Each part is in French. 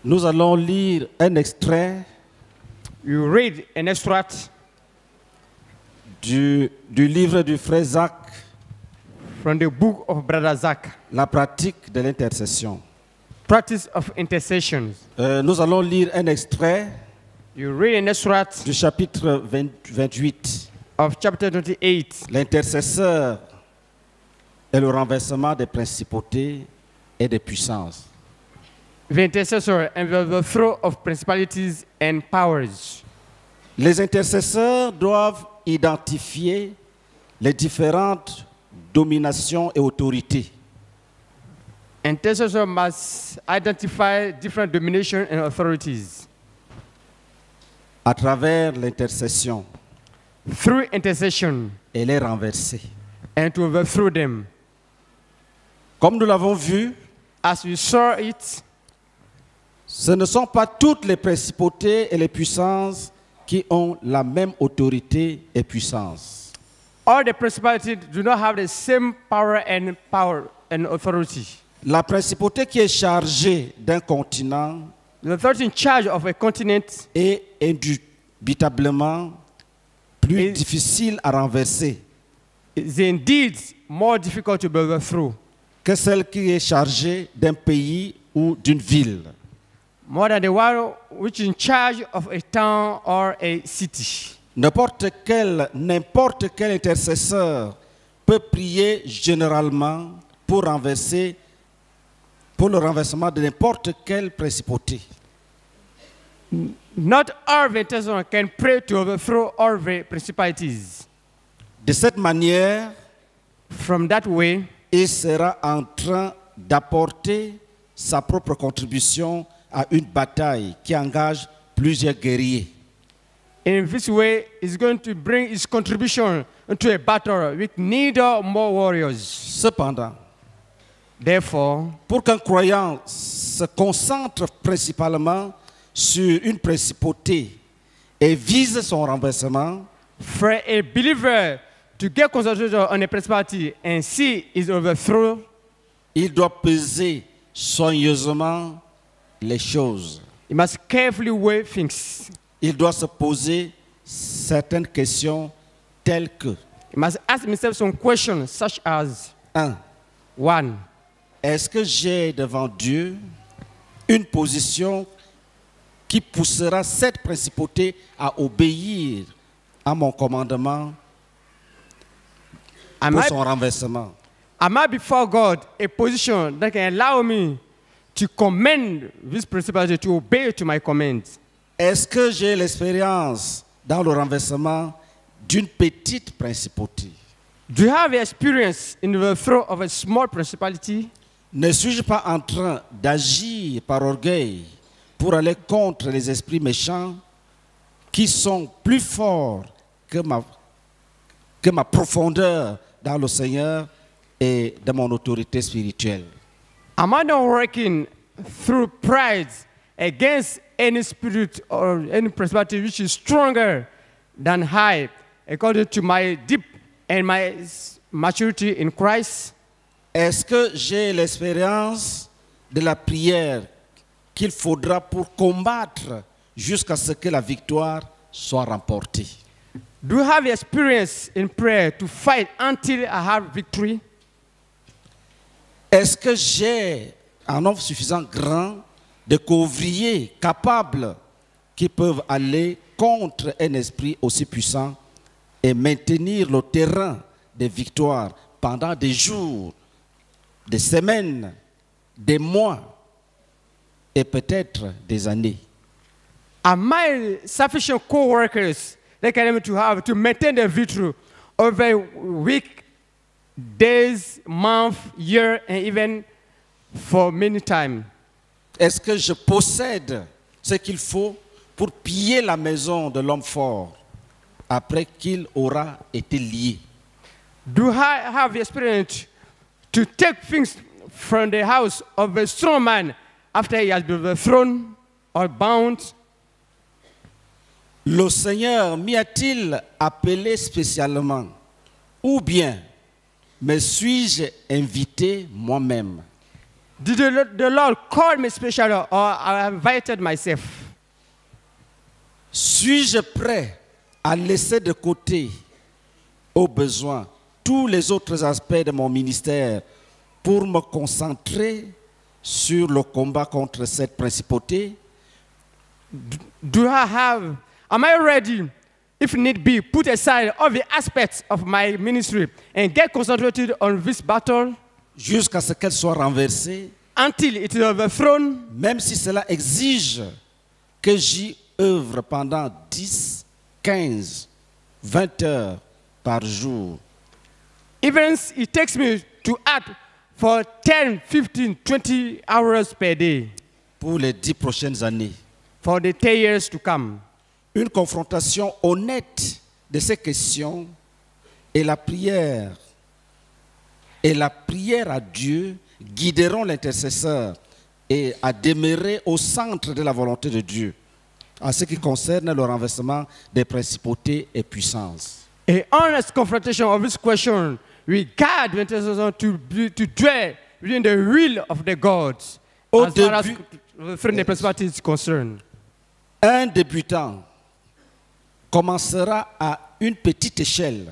Nous allons lire un extrait You read an extract du livre du frère Zach, from the book of Brother Zach, La pratique de l'intercession. Practice of Intercession. Nous allons lire un extrait You read an extract du chapitre 28. of chapter 28. L'intercesseur est le renversement des principautés et des puissances. The intercessor and the overthrow of principalities and powers. Les intercesseurs doivent identifier les différentes dominations et autorités. Intercessor must identify different domination and authorities. À travers l'intercession Through intercession et les renverser. and to overthrow them. Comme nous l'avons vu, As we saw it, ce ne sont pas toutes les principautés et les puissances qui ont la même autorité et puissance. all the principalities do not have the same power and authority. La principauté qui est chargée d'un continent The authority in charge of a continent est indubitablement plus Et- difficile à renverser is indeed more difficult to be overthrown, que celle qui est chargée d'un pays ou d'une ville. more than the one which is in charge of a town or a city. N'importe quel intercesseur peut prier généralement pour le renversement de n'importe quelle principauté. Not all the intercessors can pray to overthrow all the principalities. De cette manière, From that way, il sera en train d'apporter sa propre contribution à une bataille qui engage plusieurs guerriers. in this way, is going to bring its contribution into a battle with need or more warriors. Cependant, Therefore, pour qu'un croyant se concentre principalement sur une principauté et vise son renversement, for a believer to get concentration on a principality and see its overthrow, il doit peser soigneusement les choses. he must carefully weigh things. Il doit se poser certaines questions telles que He must ask himself some questions such as 1. 1. Est-ce que j'ai devant Dieu une position qui poussera cette principauté à obéir à mon commandement Am pour I, son renversement? am I before God a position that can allow me to commend this principality, to obey to my commands? Est-ce que j'ai l'expérience dans le renversement d'une petite principauté? Do you have experience in the overthrow of a small principality? Ne suis-je pas en train d'agir par orgueil pour aller contre les esprits méchants qui sont plus forts que ma profondeur dans le Seigneur et de mon autorité spirituelle? Am I not working through pride against any spirit or any principality which is stronger than I, according to my deep and my maturity in Christ? Est-ce que j'ai l'expérience de la prière qu'il faudra pour combattre jusqu'à ce que la victoire soit remportée? Do you have experience in prayer to fight until I have victory? Est-ce que j'ai un nombre suffisant grand de couvriers capables qui peuvent aller contre un esprit aussi puissant et maintenir le terrain des victoires pendant des jours, des semaines, des mois et peut-être des années? Am I sufficient co-workers that can able to have to maintain the victory over week, days, month, year, and even for many time? Est-ce que je possède ce qu'il faut pour piller la maison de l'homme fort après qu'il aura été lié? Do I have the experience to take things from the house of a strong man after he has been overthrown or bound? Le Seigneur m'y a-t-il appelé spécialement? Ou bien me suis-je invité moi-même? Did the Lord call me specially or I invited myself? Suis-je prêt à laisser de côté, au besoin, tous les autres aspects de mon ministère pour me concentrer sur le combat contre cette principauté? Am I ready, if need be, put aside all the aspects of my ministry and get concentrated on this battle Jusqu'à ce qu'elle soit renversée, until it is overthrown, même si cela exige que j'y œuvre pendant 10, 15, 20 heures par jour. even it takes me to act for 10, 15, 20 hours per day Pour les 10 prochaines années. for the 10 years to come. Une confrontation honnête de ces questions et la prière à Dieu guideront l'intercesseur et à demeurer au centre de la volonté de Dieu en ce qui concerne le renversement des principautés et puissances. A honest confrontation of this question will guide the intercessor to dwell within the will of the gods Au as far as début- the principality is concerned. Un débutant commencera à une petite échelle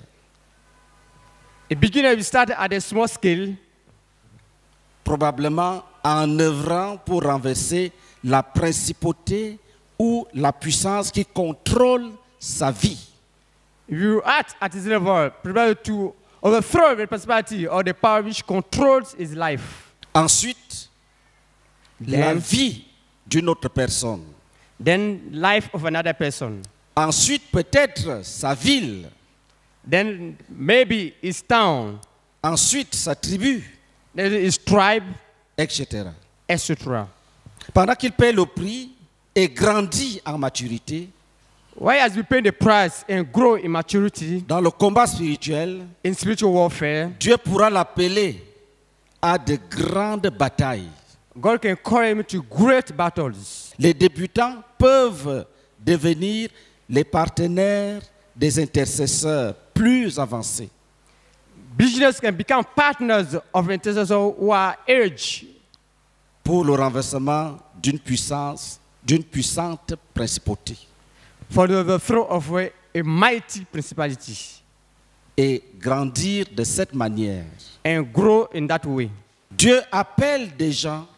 A beginner will start at a small scale, probablement en œuvrant pour renverser la principauté ou la puissance qui contrôle sa vie. if you act at his level, prepare to overthrow the principality or the power which controls his life. Ensuite, la Then, vie d'une autre personne. then life of another person. Ensuite, peut-être sa ville. Then maybe his town, Ensuite, sa tribu, then his tribe, etc. etc. Pendant qu'il paie le prix et grandit en maturité, Why has we paid the price and grow in maturity dans le combat spirituel, in spiritual warfare? Dieu pourra l'appeler à de grandes batailles. God can call him to great battles. Les débutants peuvent devenir les partenaires des intercesseurs plus avancés. Business can become partners of intercessors who are aged Pour le renversement d'une puissante principauté. for the overthrow of a mighty principality Et grandir de cette manière. and grow in that way. Dieu appelle des gens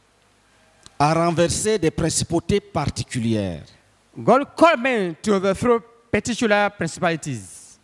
à renverser des principautés particulières. God called men to overthrow particular principalities.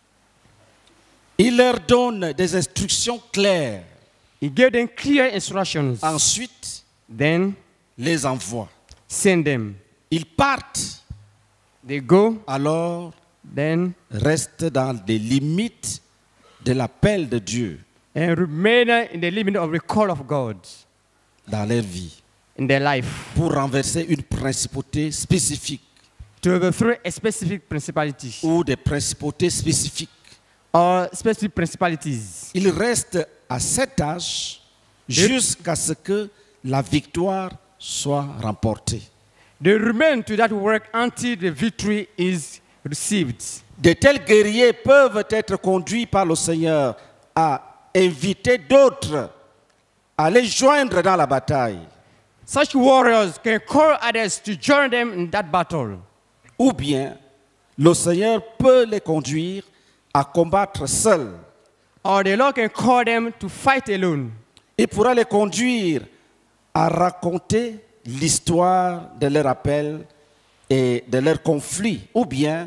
Il leur donne des instructions claires. He gave them clear instructions. Ensuite, Then les envoie. send them. Ils partent, They go. alors Then restent dans les limites de l'appel de Dieu and remain in the limit of the call of God dans leur vie in their life pour renverser une principauté spécifique to overthrow a specific principality ou des principautés spécifiques. or specific principalities. Ils restent à cet âge jusqu'à ce que la victoire soit remportée. They remain to that work until the victory is received. De tels guerriers peuvent être conduits par le Seigneur à inviter d'autres à les joindre dans la bataille. Such warriors can call others to join them in that battle. Ou bien, le Seigneur peut les conduire à combattre seuls. Or the Lord can call them to fight alone. Il pourra les conduire à raconter l'histoire de leur appel et de leur conflit. Ou bien,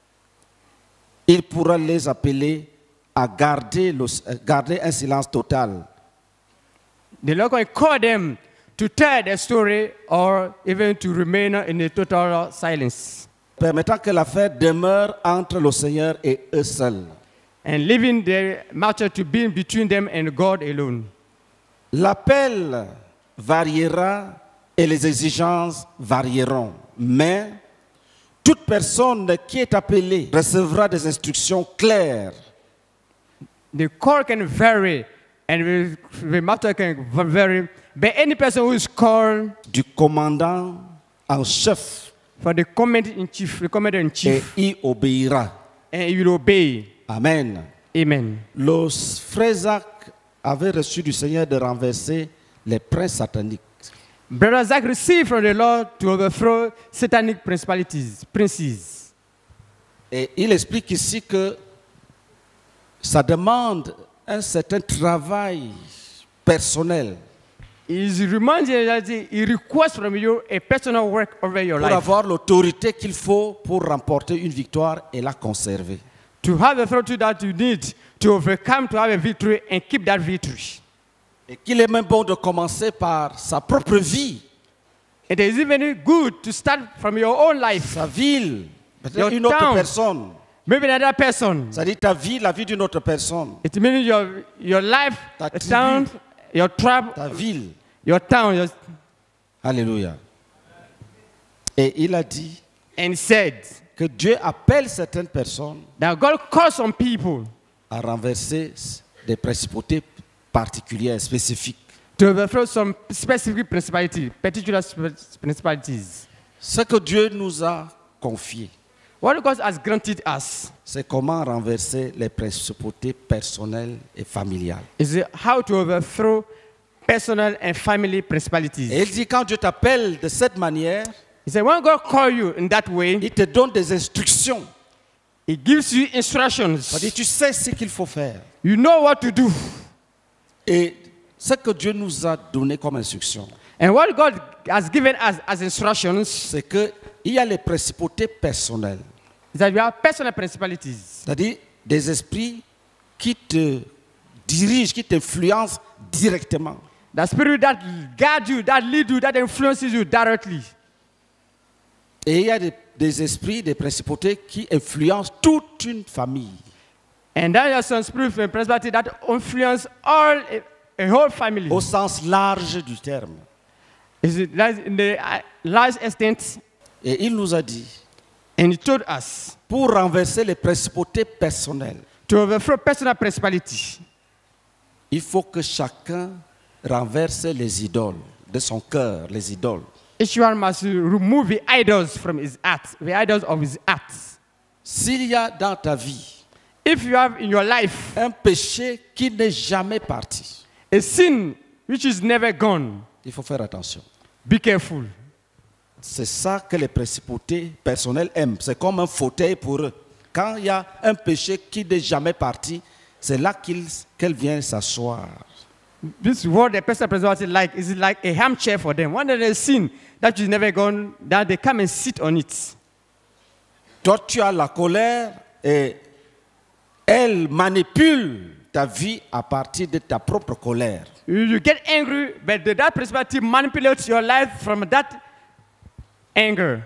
il pourra les appeler à garder un silence total. The Lord can call them to tell their story or even to remain in a total silence. Permettant que l'affaire demeure entre le Seigneur et eux seuls. And leaving the matter to be between them and God alone. L'appel variera et les exigences varieront, mais toute personne qui est appelée recevra des instructions claires. The call can vary and the matter can vary, but any person who is called Du commandant en chef for the commander-in-chief, the et commander-in-chief, y obéira. and he will obey. Amen. Amen. Le frère Zach avait reçu du Seigneur de renverser les princes sataniques. Brother Zach received from the Lord to overthrow satanic principalities, princes. Et il explique ici que ça demande un certain travail personnel He reminds you that he requests from you a personal work over your pour life. avoir l'autorité qu'il faut pour remporter une victoire et la conserver. To have the authority that you need to overcome, to have a victory and keep that victory. Et qu'il est même bon de commencer par sa propre vie, It is even good to start from your own life. sa ville, peut-être Your une autre town. personne. Maybe another person. C'est-à-dire ta vie, la vie d'une autre personne. It means your life, Ta your tribu. town, your tribe, Ta ville. your town. Alléluia. Et il a dit And said que Dieu appelle certaines personnes that God calls some people à renverser des principautés particulières, spécifiques. to overthrow some specific principalities, particular principalities. Ce que Dieu nous a confié, What God has granted us c'est comment renverser les principautés personnelles et familiales. is how to overthrow personal and family principalities. Et il dit, quand Dieu t'appelle de cette manière, He said, when God calls you in that way, il te donne des instructions. He gives you instructions. C'est-à-dire, tu sais ce qu'il faut faire. You know what to do. Et ce que Dieu nous a donné comme instruction, And what God has given us as instructions c'est qu'il y a les principautés personnelles. is that we have personal principalities. C'est-à-dire des esprits qui te dirigent, qui t'influencent directement. The spirit that guides you, that leads you, that influences you directly. Et il y a des esprits, des principautés qui influencent toute une famille. And then there are some spirits and principalities that influence all a whole family. Au sens large du terme. Is it in the large extent? Et il nous a dit, And He told us pour renverser les principautés personnelles, to overthrow personal principality. il faut que chacun renverse les idoles de son cœur, les idoles. Each one must remove the idols from his heart, the idols of his heart. S'il y a dans ta vie If you have in your life un péché qui n'est jamais parti, a sin which is never gone, il faut faire attention. be careful. C'est ça que les principautés personnelles aiment. C'est comme un fauteuil pour eux. Quand il y a un péché qui n'est jamais parti, c'est là qu'elle vient s'asseoir. This is what the personal principality like. Is it like a armchair for them? When there is sin that is never gone, that they come and sit on it. Toi, tu as la colère et elle manipule ta vie à partir de ta propre colère. You get angry, but that principality manipulates your life from that anger.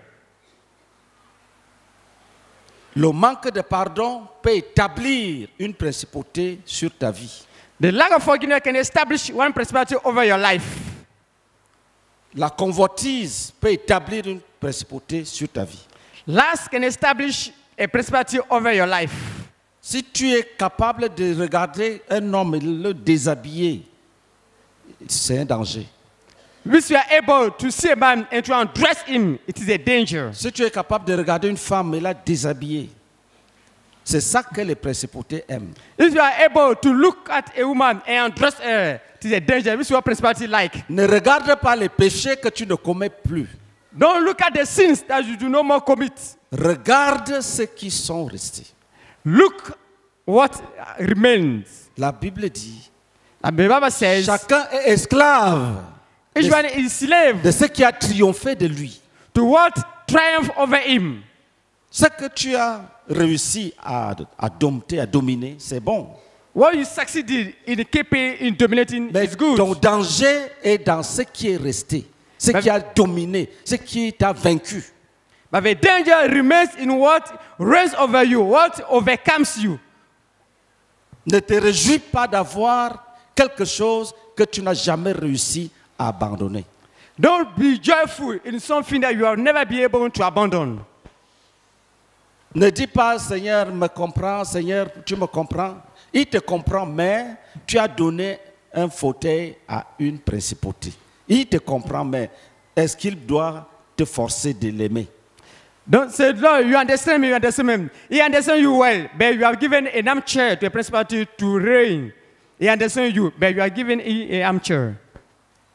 Le manque de pardon peut établir une principauté sur ta vie. The lack of forgiveness can establish one principality over your life. La convoitise peut établir une principauté sur ta vie. Lust can establish a principality over your life. Si tu es capable de regarder un homme et le déshabiller, c'est un danger. If you are able to see a man and to undress him, it is a danger. Si tu es capable de regarder une femme et la déshabiller, c'est ça que les principautés aiment. If you are able to look at a woman and undress her, it is a danger. This is what principality like. Ne regarde pas les péchés que tu ne commets plus. Don't look at the sins that you do no more commit. Regarde ceux qui sont restés. Look what remains. La Bible dit, The Bible says, chacun est esclave each one is slave de ce qui a triomphé de lui. to what triumph over him. Ce que tu as réussi à dompter, à dominer, c'est bon. What you succeeded in keeping, in dominating Mais is good. ton danger est dans ce qui est resté, ce qui a dominé, ce qui t'a vaincu. But the danger remains in what reigns over you, what overcomes you. Ne te réjouis pas d'avoir quelque chose que tu n'as jamais réussi à abandonner. Don't be joyful in something that you have never been able to abandon. Ne dis pas, Seigneur, me comprends, Seigneur, tu me comprends. Il te comprend, mais tu as donné un fauteuil à une principauté. Il te comprend, mais est-ce qu'il doit te forcer de l'aimer? Don't say, Lord, you understand me, you understand me. He understands you well, but you have given an armchair to a principality to reign. He understands you, but you are given an armchair.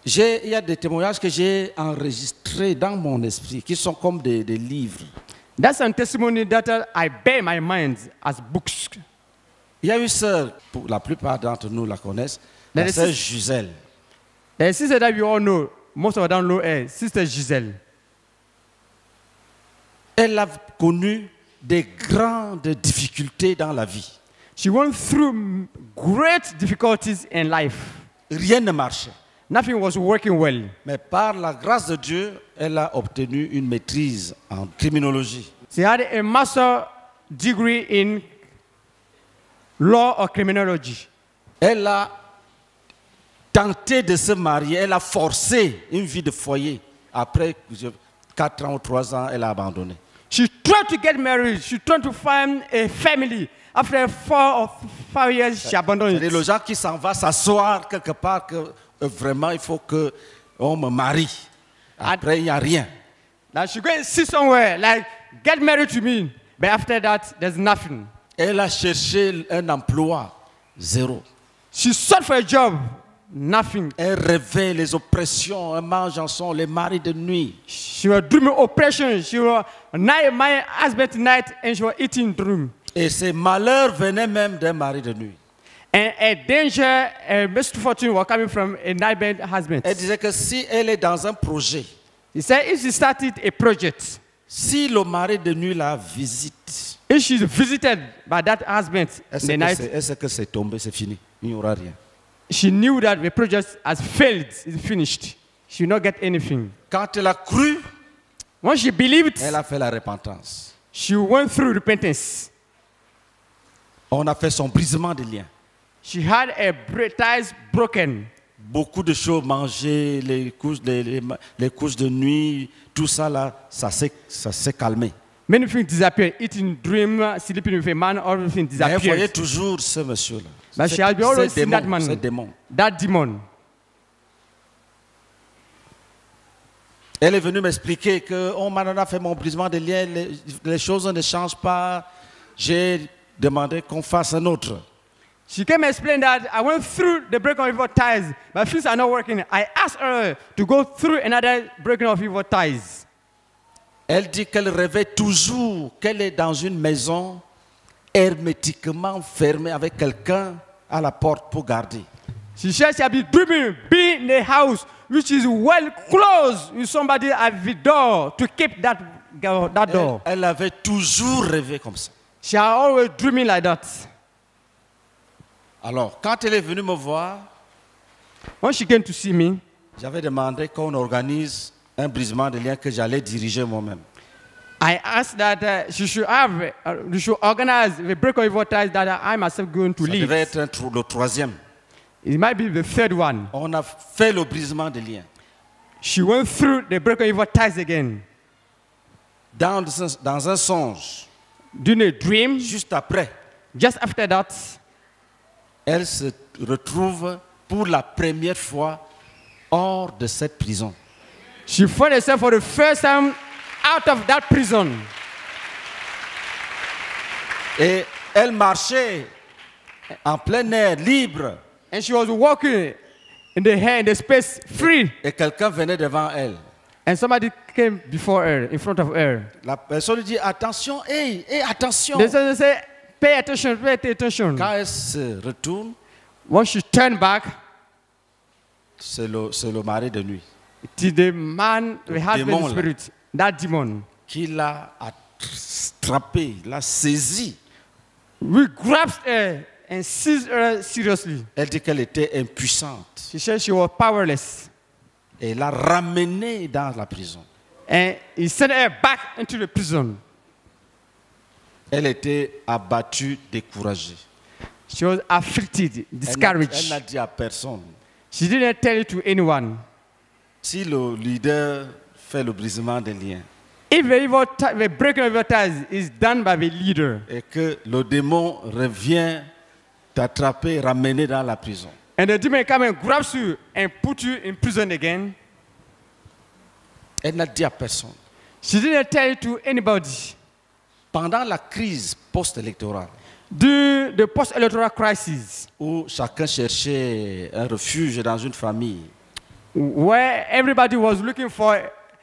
Il y a des témoignages que j'ai enregistrés dans mon esprit, qui sont comme des livres. That's a testimony that I bear in my mind as books. Il y a une sœur, pour la plupart d'entre nous la connaissent, la sœur Gisèle. The sister that we all know, most of us don't know her, Sister Giselle. Elle a connu des grandes difficultés dans la vie. She went through great difficulties in life. Rien ne marchait. Nothing was working well. Mais par la grâce de Dieu, elle a obtenu une maîtrise en criminologie. She had a master degree in law or criminology. Elle a tenté de se marier, elle a forcé une vie de foyer. Après 4 ans ou 3 ans, elle a abandonné. She tried to get married. She tried to find a family. After 4 or 5 years, she abandoned C'est-à-dire, it. le gens qui s'en va s'asseoir quelque part que vraiment il faut qu'on me marie. Après, il n'y a rien. Now she go and sit somewhere, like, get married to me. But after that, there's nothing. Elle a cherché un emploi, zéro. She sought for a job, nothing. Elle rêvait les oppressions, elle mange en son, les maris de nuit. She was dreaming oppression. She was my husband tonight, and she was eating dream. Et ces malheurs venaient même d'un mari de nuit. And a danger, a misfortune was coming from a neighbor husband. Elle disait que si elle est dans un projet, He said if she started a project, si le mari de nuit la visite, if she's visited by that husband elle in the night, sait que c'est tombé, c'est fini. Il n'y aura rien. she knew that the project has failed, it's finished. She will not get anything. Quand elle a cru, Once she believed, elle a fait la repentance. she went through repentance. On a fait son brisement de liens. She had a ties broken. Beaucoup de choses mangées, les couches de nuit, tout ça là, ça s'est calmé. Many things disappeared. Eating, dream, sleeping with a man, everything Mais elle voyait disappeared. toujours ce monsieur-là. But she has always seen that C'est man, démon. that demon. Elle est venue m'expliquer que on a fait mon brisement de liens, les choses ne changent pas. J'ai demandé qu'on fasse un autre. She came and explained that I went through the breaking of evil ties, but things are not working. I asked her to go through another breaking of evil ties. Elle dit qu'elle rêvait toujours qu'elle est dans une maison hermétiquement fermée avec quelqu'un à la porte pour garder. She said she had been dreaming, being in a house which is well closed with somebody at the door to keep that door. Elle avait toujours rêvé comme ça. She had always dreaming like that. Alors, quand elle est venue me voir, When she came to see me, j'avais demandé qu'on organise un brisement de liens que j'allais diriger moi-même. I asked that she should organize the break of evil ties that I myself going to Ça lead. devait être le 3e. It might be the 3rd one. On a fait le brisement de liens. She went through the break of evil ties again. Dans un songe, During a dream, juste après, just after that, elle se retrouve pour la première fois hors de cette prison. she found herself for the first time out of that prison. Et elle marchait en plein air, libre. And she was walking in the air, in the space, free. Et quelqu'un venait devant elle. And somebody came before her, in front of her. La personne lui dit, attention, hey, attention. They say, pay attention, pay attention. Quand elle se retourne, Once she turned back, c'est le mari de nuit it is the man, the husband démon, là. spirit, that demon. qui l'a attrapé, l'a saisi. We grasped her and seized her seriously. Elle dit qu'elle était impuissante. She said she was powerless. Et l'a ramenée dans la prison. And he sent her back into the prison. Elle était abattue, découragée. She was afflicted, Elle discouraged. n'a dit à personne. She didn't tell it to anyone. Si le leader fait le brisement des liens If the breaking of your ties is done by the leader, et que le démon revient t'attraper, ramener dans la prison, and the demon come and grabs you and put you in prison again, elle n'a dit à personne. she didn't tell it to anybody. Pendant la crise post-électorale, During the post-electoral crisis, où chacun cherchait un refuge dans une famille, where everybody was looking for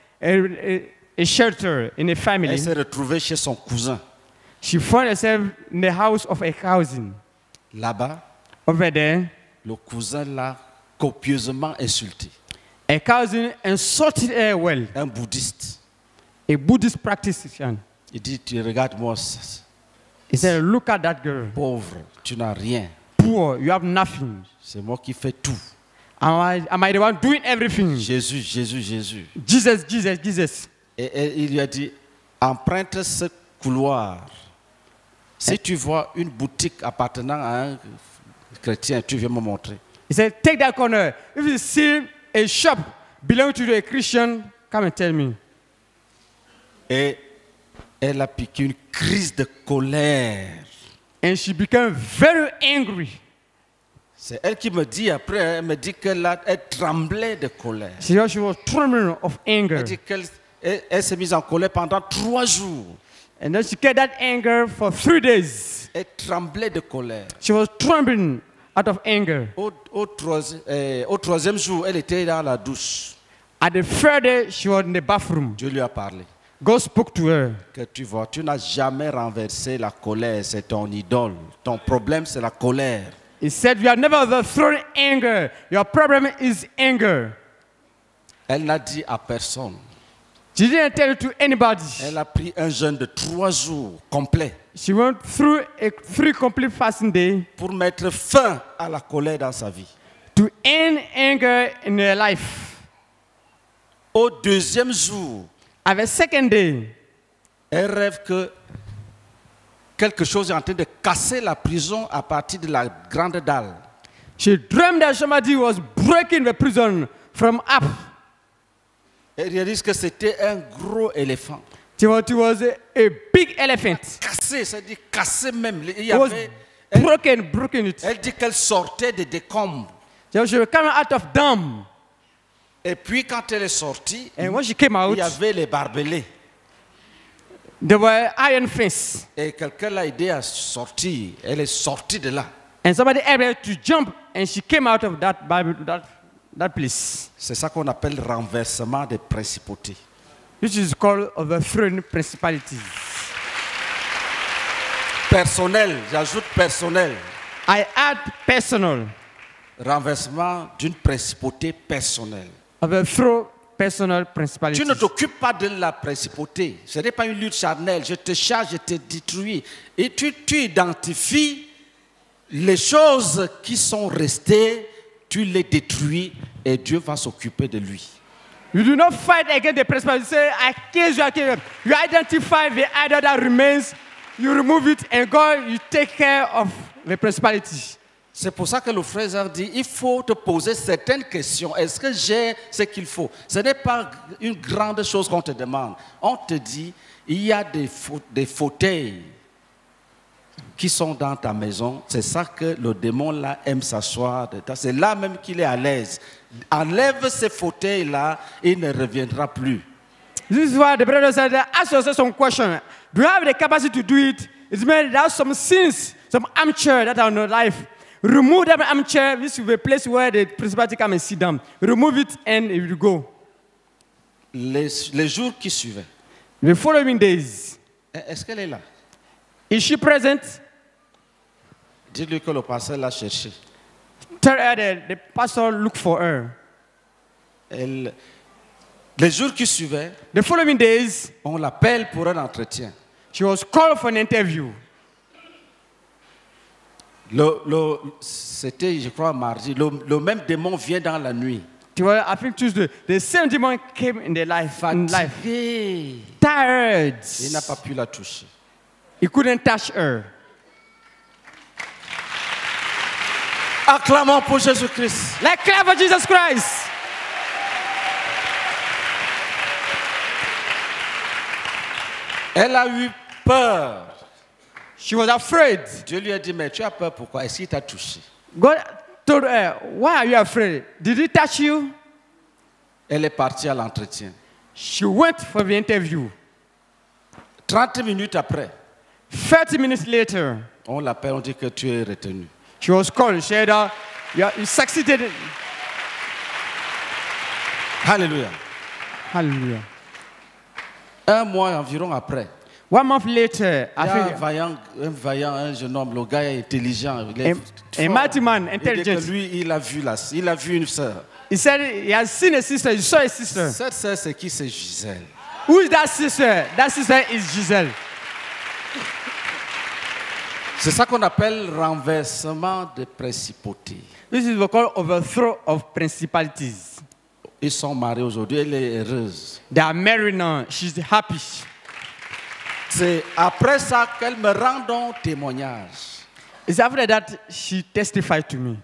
a shelter in a family. Elle s'est retrouvée chez son cousin. She found herself in the house of a cousin. Là-bas, Over there, le cousin l'a copieusement insultée. a cousin insulted her well. Un bouddhiste. A Buddhist practitioner. Il dit, tu regardes moi, He said, look at that girl. pauvre, tu n'as rien. Poor, you have nothing. C'est moi qui fais tout. Am I the one doing everything? Jésus, Jésus, Jésus. Jesus, Jesus, Jesus. Et il lui a dit, emprunte ce couloir. Si tu vois une boutique appartenant à un chrétien, tu viens me montrer. He said, take that corner. If you see a shop belonging to a Christian, come and tell me. Et elle a piqué une crise de colère. And she became very angry. C'est elle qui me dit après, elle me dit qu'elle tremblait de colère. She was trembling of anger. Elle dit qu'elle s'est mise en colère pendant 3 jours. And then she kept that anger for 3 days. Elle tremblait de colère. She was trembling out of anger. Au troisième jour, elle était dans la douche. At the third day, she was in the bathroom. Dieu lui a parlé. God spoke to her. Que tu vois, tu n'as jamais renversé la colère, c'est ton idole. Ton problème, c'est la colère. He said, you have never overthrown anger. Your problem is anger. Elle n'a dit à personne. She didn't tell it to anybody. Elle a pris un jeûne de 3 jours complet She went through a 3 complete fasting day pour mettre fin à la colère dans sa vie. to end anger in her life. Au 2e jour, At the second day, elle rêve que quelque chose est en train de casser la prison à partir de la grande dalle. she dreamed that somebody was breaking the prison from up. Elle réalise que c'était un gros éléphant. It was a big elephant. Cassé, c'est-à-dire cassé même. Il y It was avait, broken it. elle dit qu'elle sortait des décombres. So she was coming out of dumb. Et puis quand elle est sortie, And when she came il out, y avait les barbelés. there were iron fence. Et quelqu'un l'a aidé à sortir. Elle est sortie de là. And somebody helped her to jump, and she came out of that Bible, that place. C'est ça qu'on appelle renversement des principautés. Which is called overthrowing principalities. Personnel, j'ajoute personnel. I add personal. Renversement d'une principauté personnelle. Overthrow personal principalities. Tu ne t'occupes pas de la principauté. Ce n'est pas une lutte charnelle. Je te charge, je te détruis. Et tu identifies les choses qui sont restées, tu les détruis et Dieu va s'occuper de lui. You do not fight against the principality. Say, I kill you. You identify the idol that remains, you remove it, and God, you take care of the principality. C'est pour ça que le frère dit, il faut te poser certaines questions. Est-ce que j'ai ce qu'il faut? Ce n'est pas une grande chose qu'on te demande. On te dit, il y a des fauteuils qui sont dans ta maison. C'est ça que le démon là aime s'asseoir. C'est là même qu'il est à l'aise. Enlève ces fauteuils-là, il ne reviendra plus. This is why the brother said, ask yourself some question. Do you have the capacity to do it? It means there are some sins, some armchair that are in your life. Remove that armchair. This is a place where the principality come and sit down. Remove it and it will go. Les jours qui suivaient. The following days. Est-ce qu'elle est là? Is she present? Dis-lui que le pasteur l'a cherché. Tell her that the pastor look for her. Les jours qui suivaient, The following days, on l'appelle pour un entretien. she was called for an interview. C'était, je crois, mardi. Le même démon vient dans la nuit. I think Tuesday. The same demon came in their life. Fatigué. Tired. Il n'a pas pu la toucher. He couldn't touch her. Acclamons pour Jésus-Christ. Like clap for Jesus Christ. Elle a eu peur. She was afraid. Dieu lui a dit, mais tu as peur pourquoi? Est-ce qu'il t'a touché? God told her, why are you afraid? Did he touch you? Elle est partie à l'entretien. She went for the interview. 30 minutes après, 30 minutes later, on l'appelle, on dit que tu es retenu. she was called. She said, you succeeded. Alléluia. Hallelujah. Un mois environ après, 1 month later, il y a I un vaillant, un jeune homme, le gars est intelligent. Il est think a fort. mighty man, Il dit que intelligent. lui, il a vu une sœur. He said he has seen a sister. You saw a sister. Cette sœur, c'est qui? C'est Gisèle. Who is that sister? That sister is Giselle. C'est ça qu'on appelle renversement de principauté. This is what we call overthrow of principalities. Ils sont mariés aujourd'hui, elle est heureuse. They are married now. She's happy. C'est après ça qu'elle me rend donc témoignage. It's after that she testified to me.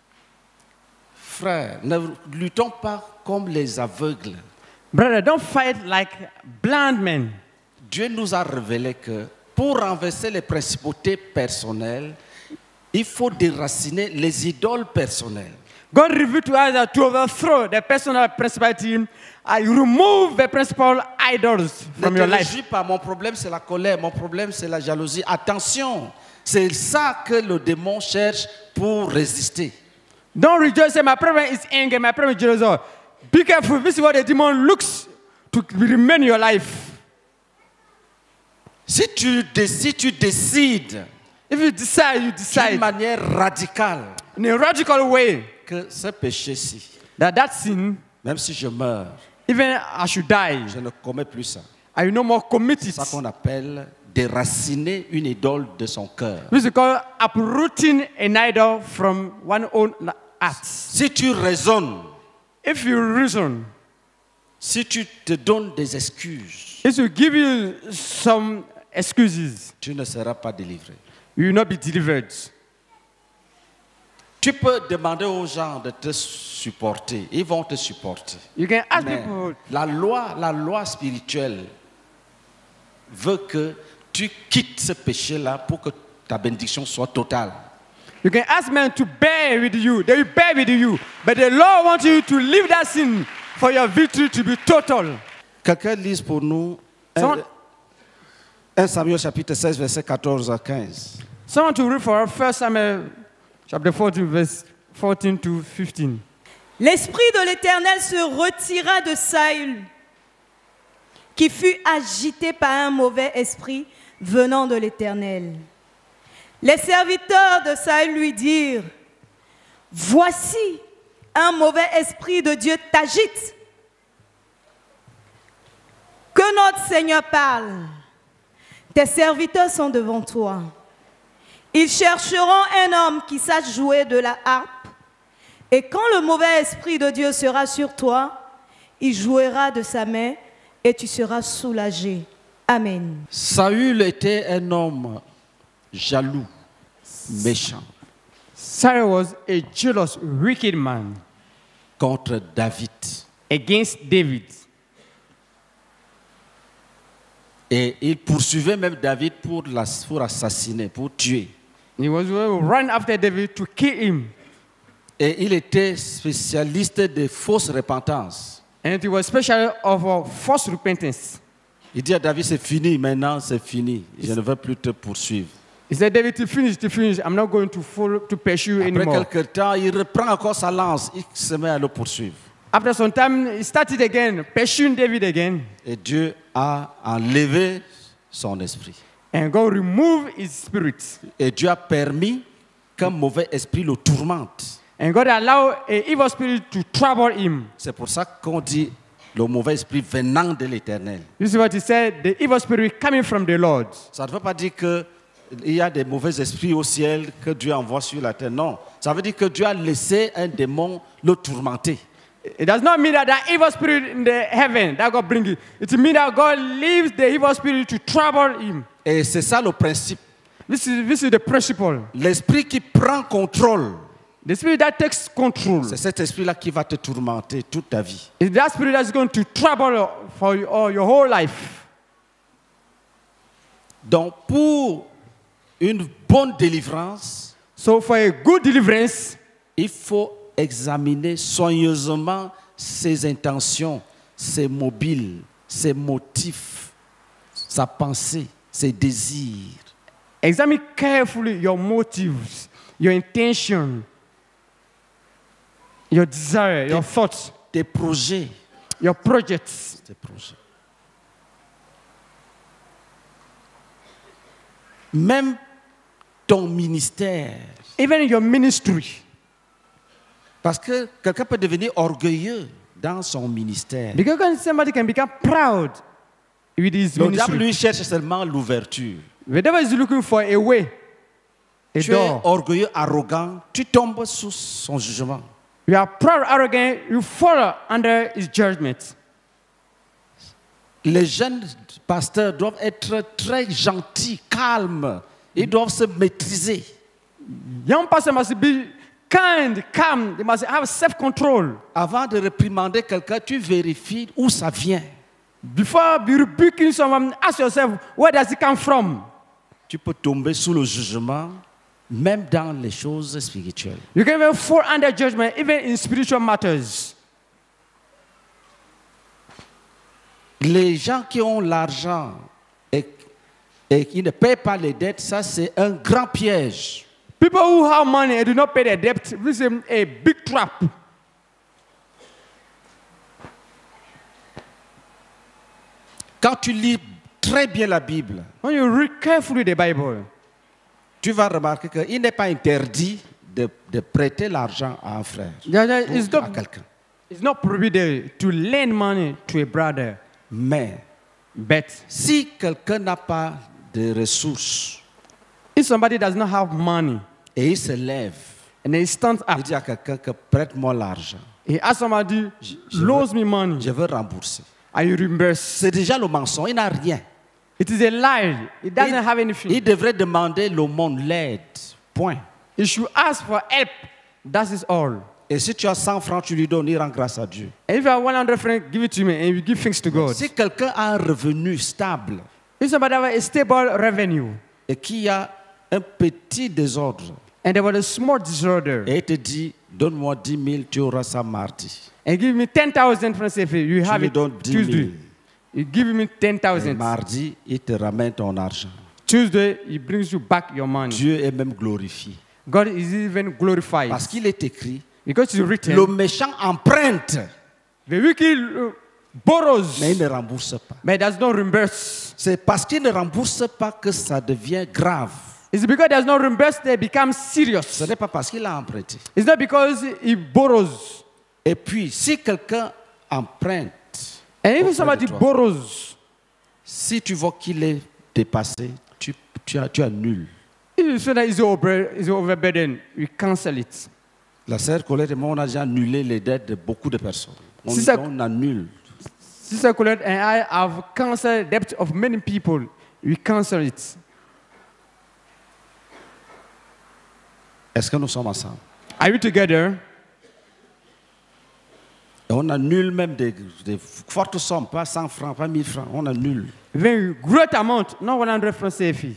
Frère, ne luttons pas comme les aveugles. Brother, don't fight like blind men. Dieu nous a révélé que pour renverser les principautés personnelles, il faut déraciner les idoles personnelles. God revealed to us that to overthrow the personal principality, I remove the principal idols from Ne your te life. réjouis pas, mon problème c'est la colère, mon problème c'est la jalousie. Attention, c'est ça que le démon cherche pour résister. Don't rejoice. Say, my problem is anger. My problem is jealousy. Be careful. This is what the demon looks to remain in your life. Si tu décides If you decide, d'une in manière radicale a radical way que ce péché-ci, that sin, même si je meurs, even I should die, je ne commets plus ça. I will no more commit C'est it. ça qu'on appelle déraciner une idole de son cœur. This is called uprooting an idol from one's own heart. Si tu raisonnes, If you reason, si tu te donnes des excuses, it will give you some excuses. tu ne seras pas délivré. You will not be delivered. Tu peux demander aux gens de te supporter. Ils vont te supporter. You can ask Mais people. la loi spirituelle veut que tu quittes ce péché-là pour que ta bénédiction soit totale. You can ask men to bear with you. They will bear with you. But the Lord wants you to leave that sin for your victory to be total. Quelqu'un lise pour nous Someone- 1 Samuel chapitre 16, verset 14 à 15. Someone to read for us 1 Samuel chapter 14, verse 14 to 15. L'esprit de l'Éternel se retira de Saül, qui fut agité par un mauvais esprit venant de l'Éternel. Les serviteurs de Saül lui dirent: voici, un mauvais esprit de Dieu t'agite. Que notre Seigneur parle. Tes serviteurs sont devant toi. Ils chercheront un homme qui sache jouer de la harpe. Et quand le mauvais esprit de Dieu sera sur toi, il jouera de sa main et tu seras soulagé. Amen. Saül était un homme jaloux, méchant, Saul was a jealous, wicked man contre David. against David. Et il poursuivait même David pour assassiner, pour tuer. He was run after David to kill him. Et il était spécialiste de fausses repentances. And he was special of false repentance. Il dit à David, c'est fini, maintenant c'est fini. Je ne veux plus te poursuivre. He said, David, to finish. I'm not going to pursue you Après anymore. quelque temps, il reprend encore sa lance. Il se met à le poursuivre. After some time, he started again, pursuing David again. Et Dieu a enlevé son esprit. And God removed his spirit. Et Dieu a permis qu'un mauvais esprit le tourmente. And God allowed an evil spirit to trouble him. C'est pour ça qu'on dit le mauvais esprit venant de l'Éternel. This is what he said, the evil spirit coming from the Lord. Ça ne veut pas dire qu'il y a des mauvais esprits au ciel que Dieu envoie sur la terre. Non. Ça veut dire que Dieu a laissé un démon le tourmenter. It does not mean that evil spirit in the heaven that God bring it. It means that God leaves the evil spirit to trouble him. Et c'est ça le principe. This is the principle. L'esprit qui prend contrôle, The spirit that takes control. c'est cet esprit-là qui va te tourmenter toute ta vie. It's that spirit that's going to trouble for your whole life. Donc, pour une bonne délivrance, So for a good deliverance, il faut examiner soigneusement ses intentions, ses mobiles, ses motifs, sa pensée, ses désirs. examine carefully your motives, your intention, your desire, your thoughts, Tes projets, your projects, tes projets. Même ton ministère. even your ministry. Parce que quelqu'un peut devenir orgueilleux dans son ministère. Because somebody can become proud with his Le diable, ministry. lui, cherche seulement l'ouverture. The devil is looking for a way, a Tu es door. orgueilleux, arrogant, tu tombes sous son jugement. You are proud, arrogant, you fall under his judgment. Les jeunes pasteurs doivent être très gentils, calmes. Ils doivent se maîtriser. Young pastor must be kind, calm. They must have self-control. Avant de réprimander quelqu'un, tu vérifies où ça vient. Before rebuking someone, ask yourself, where does it come from? Tu peux tomber sous le jugement, même dans les choses spirituelles. You can even fall under judgment, even in spiritual matters. Les gens qui ont l'argent et qui ne paient pas les dettes, ça c'est un grand piège. People who have money and do not pay their debt, this is a big trap. Quand tu lis très bien la Bible, When you read carefully the Bible, tu vas remarquer qu'il n'est pas interdit de prêter l'argent à un frère it's ou à not, quelqu'un. it's not prohibited to lend money to a brother. Mais But si quelqu'un n'a pas de ressources if somebody does not have money et il se lève, and he stands il up, dit à quelqu'un que prête-moi l'argent, he asks somebody, loans me money, je veux rembourser. and you reimburse. C'est déjà le mensonge, il n'a rien. It is a lie. It doesn't have anything. Il devrait demander l'aumône, l'aide. Point. You should ask for help. That is all. Et si tu as 100 francs, tu lui donnes, il rend grâce à Dieu. And if you have 100 francs, give it to me, and you give thanks to God. Si quelqu'un a un revenu stable If somebody have a stable revenue, et qu'il y a un petit désordre, and there was a small disorder, et il te dit, donne-moi 10 000, tu auras ça mardi. and give me 10,000 francs, if you have lui it donnes 10 000. Tuesday, you give me Et 10,000. mardi, il te ramène ton argent. Tuesday, he brings you back your money. Dieu est même glorifié. God is even glorified. Parce qu'il est écrit, Because it's written, le méchant emprunte, the wicked borrows, mais il ne rembourse pas. but does not reimburse. C'est parce qu'il ne rembourse pas que ça devient grave. It's because it does not reimburse, they become Ce serious. n'est pas parce qu'il a emprunté. It's not because he borrows. Et puis, si quelqu'un emprunte, And auprès if de somebody toi, borrows, si tu vois qu'il est dépassé, tu annules. if you say that is overburden, we cancel it. La sœur Colette et moi, on a déjà annulé les dettes de beaucoup de personnes. Si ça- On annule. Sister Colette and I have canceled debt of many people. We cancel it. Est-ce que nous sommes ensemble? Are we together? Et on annule même des fortes sommes, pas 100 francs, pas 1000 francs. On annule. Very great amount, not 100 francs CFE.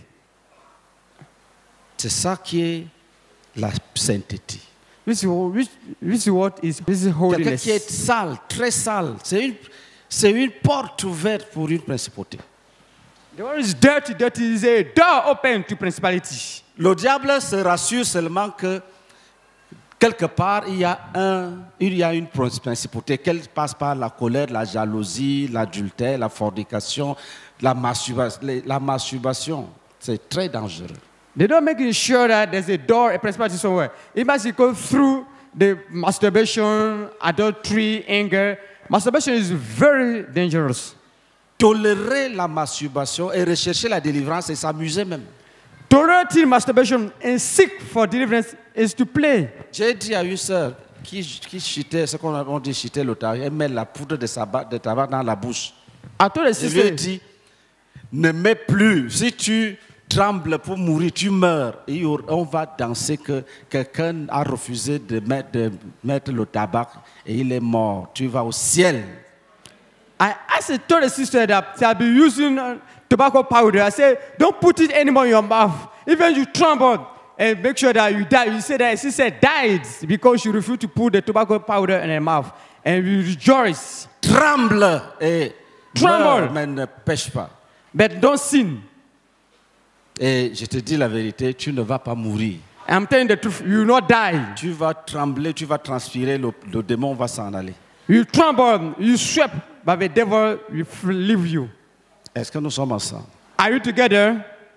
C'est ça qui est la sainteté. This is what is this is Quelqu'un qui est holiness. sale, très sale, c'est une porte ouverte pour une principauté. The one is dirty is a door open to principality. Le diable se rassure seulement que quelque part, il y a une principauté qu'elle passe par la colère, la jalousie, l'adultère, la fornication, la masturbation. C'est très dangereux. They don't make it sure that there's a door, a principality somewhere. It must go through the masturbation, adultery, anger. Masturbation is very dangerous. Tolérer la masturbation et rechercher la délivrance et s'amuser même. Tolerating masturbation and seek for deliverance is to play. J'ai dit à une sœur qui chutait, ce qu'on dit chuter le tabac, elle met la poudre de tabac dans la bouche. I told the Je lui ai sister, dit, ne mets plus. Si tu trembles pour mourir, tu meurs. Et on va danser que quelqu'un a refusé de mettre le tabac et il est mort. Tu vas au ciel. I told the sister that I'll be using tobacco powder. I said, don't put it anymore in your mouth. Even you tremble and make sure that you die. You say that she said died because you refused to put the tobacco powder in her mouth. And we rejoice. Tremble et Tremble. meurs, mais ne pêche pas. But don't sin. Et je te dis la vérité, tu ne vas pas mourir. I'm telling the truth, you will not die. Tu vas trembler, tu vas transpirer, le démon va s'en aller. You tremble, you swept, but the devil will leave you. Est-ce que nous sommes ensemble? Are you together?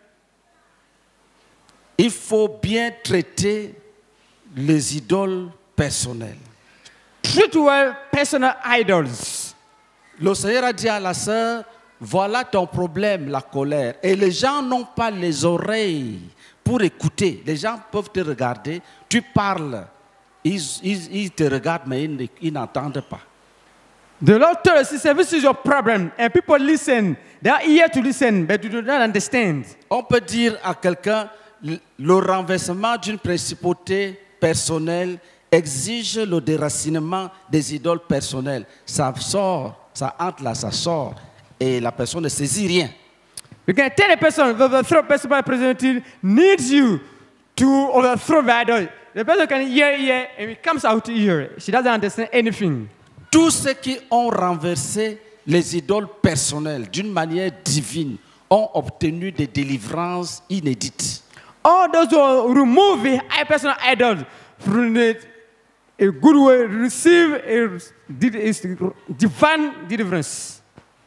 Il faut bien traiter les idoles personnelles. Treat well personal idols. Le Seigneur a dit à la sœur, voilà ton problème, la colère. Et les gens n'ont pas les oreilles pour écouter. Les gens peuvent te regarder, tu parles, ils te regardent, mais ils n'entendent pas. The Lord told us, he said, this is your problem. And people listen. They are here to listen, but they do not understand. On peut dire à quelqu'un, le renversement d'une principauté personnelle exige le déracinement des idoles personnelles. Ça sort, ça entre là, ça sort, et la personne ne saisit rien. You can tell a person, the overthrow personal representative needs you to overthrow the idol. The person can hear, and it comes out here. She doesn't understand anything. Tous ceux qui ont renversé les idoles personnelles d'une manière divine ont obtenu des délivrances inédites. All those who remove the personal idol from a good way receive a divine deliverance.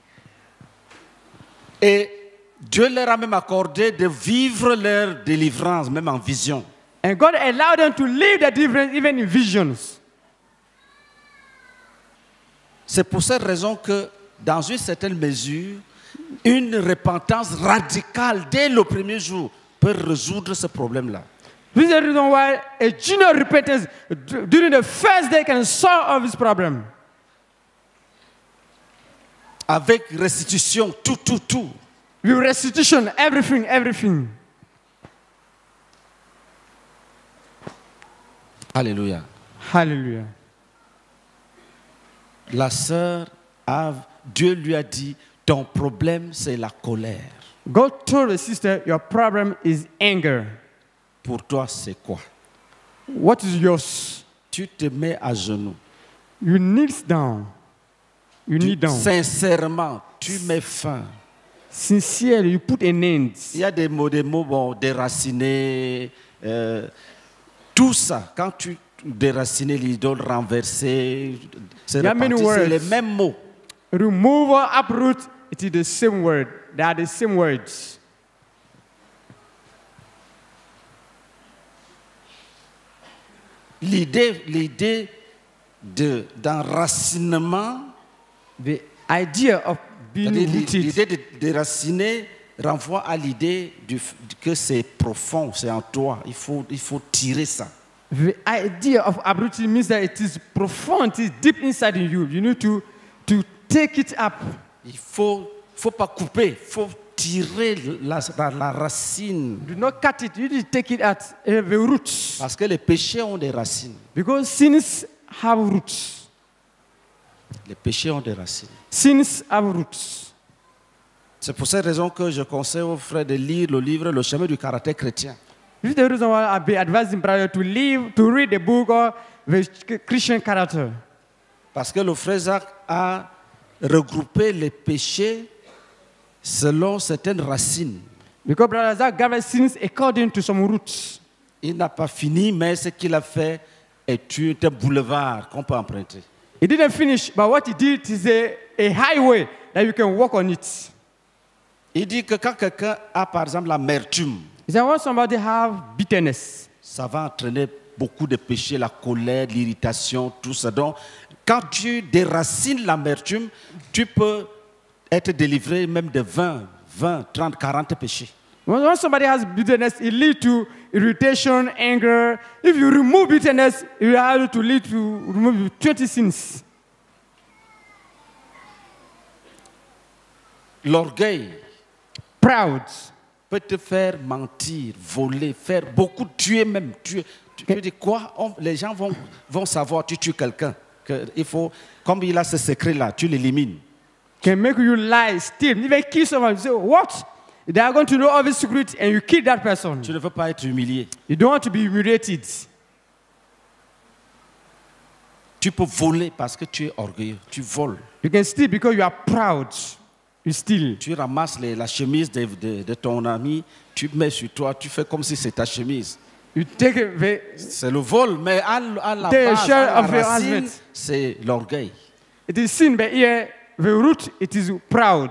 Et Dieu leur a même accordé de vivre leur délivrance, même en vision. And God allowed them to live the deliverance even in visions. C'est pour cette raison que, dans une certaine mesure, une repentance radicale dès le premier jour peut résoudre ce problème-là. This is the reason why a genuine repentance during the first day can solve all this problem. Avec restitution, tout. With restitution, everything. Alléluia. Hallelujah. La sœur, Dieu lui a dit, ton problème c'est la colère. God told the sister, your problem is anger. Pour toi, c'est quoi? What is yours? Tu te mets à genoux. You kneel down. Sincèrement, tu mets fin. Sincerely, you put an end. Il y a des mots bon, déracinés, tout ça. Quand tu déracines l'idole, renverser, c'est les mêmes mots. Remove or uproot, it is the same word. They are the same words. L'idée d'enracinement, the idea of being rooted. L'idée de déraciner renvoie à l'idée que c'est profond, c'est en toi. Il faut tirer ça. The idea of uprooting means that it is profound, it is deep inside in you. You need to take it up. Il faut pas couper, il faut tirer la racine. Do not cut it, you need to take it at the roots. Parce que les péchés ont des racines. Because sins have roots. Les péchés ont des racines. Sins have roots. C'est pour cette raison que je conseille aux frères de lire le livre Le chemin du caractère chrétien. This is the reason why I've been advising brother to read the book of the Christian character. Parce que le frère Jacques a regroupé les péchés selon certaines racines. Because brother Zach gathered sins according to some roots. Il n'a pas fini, mais ce qu'il a fait est un boulevard qu'on peut emprunter. He didn't finish, but what he did is a highway that you can walk on it. Il dit que quand quelqu'un a par exemple l'amertume, He said, when somebody have bitterness, ça va entraîner beaucoup de péchés, la colère, l'irritation, tout ça. Donc, quand tu déracines l'amertume, tu peux être délivré même de 20, 30, 40 péchés. when somebody has bitterness, it leads to irritation, anger. If you remove bitterness, it will have to lead to remove 20 sins. L'orgueil Proud peut te faire mentir, voler, faire beaucoup, tuer même. Tu dis quoi? Les gens vont savoir, tu tues quelqu'un. Il faut, comme il a ce secret-là, tu l'élimines. can make you lie, steal, even kill someone. You say, what? They are going to know all this secret and you kill that person. Tu ne veux pas être humilié. You don't want to be humiliated. Tu peux voler parce que tu es orgueilleux. Tu voles. You can steal because you are proud. You steal. Tu ramasses la chemise de ton ami, tu mets sur toi, tu fais comme si c'est ta chemise. You take C'est le vol, mais à la The base, share à of la your racine, husband. c'est l'orgueil. it is sin, but here the root, it is proud.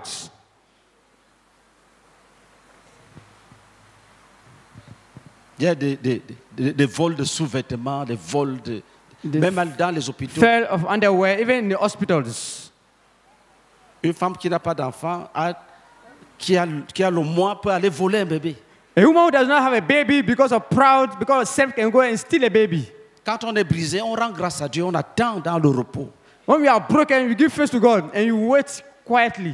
Il y a des vols de sous-vêtements, des vols de... Même dans les hôpitaux. Theft of underwear, even in the hospitals. Une femme qui n'a pas d'enfant, qui a le mois, peut aller voler un bébé. A woman who does not have a baby because of proud, because of self, can go and steal a baby. Quand on est brisé, on rend grâce à Dieu, on attend dans le repos. When we are broken, we give thanks to God and you wait quietly.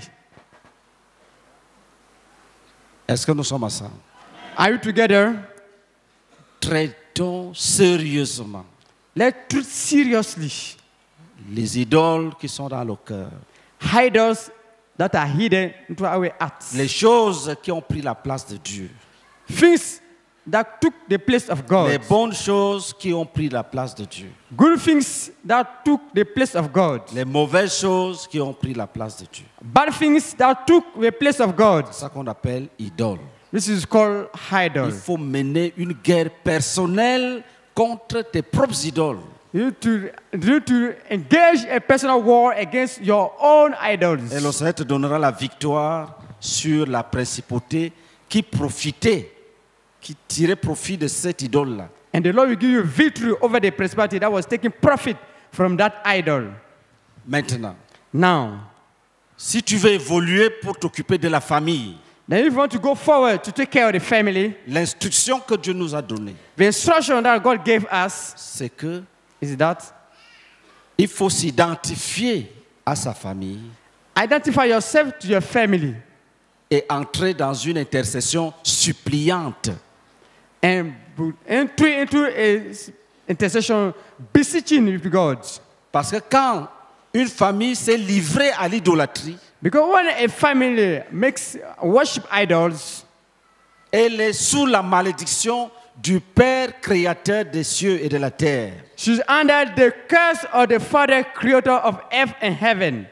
Est-ce que nous sommes ensemble? Are you together? Traitons sérieusement Let's treat seriously les idoles qui sont dans le cœur. idols that are hidden into our hearts. Les choses qui ont pris la place de Dieu. Things that took the place of God. Les bonnes choses qui ont pris la place de Dieu. Good things that took the place of God. Les mauvaises choses qui ont pris la place de Dieu. Bad things that took the place of God. C'est ça qu'on appelle idole. This is called idol. Il faut mener une guerre personnelle contre tes propres idoles. You need to engage a personal war against your own idols. Et le Seigneur te donnera la victoire sur la principauté qui profitait, qui tirait profit de cette idole-là. And the Lord will give you victory over the principality that was taking profit from that idol. Maintenant, Now, si tu veux évoluer pour t'occuper de la famille, then if you want to go forward to take care of the family, l'instruction que Dieu nous a donnée, the instruction that God gave us c'est que is that il faut s'identifier à sa famille identify yourself to your family et entrer dans une intercession suppliante. and enter into a intercession beseeching with God. Parce que quand une famille s'est livrée à l'idolâtrie, Because when a family makes worship idols, elle est sous la malédiction du Père créateur des cieux et de la terre. she's under the curse of the Father, creator of earth and heaven.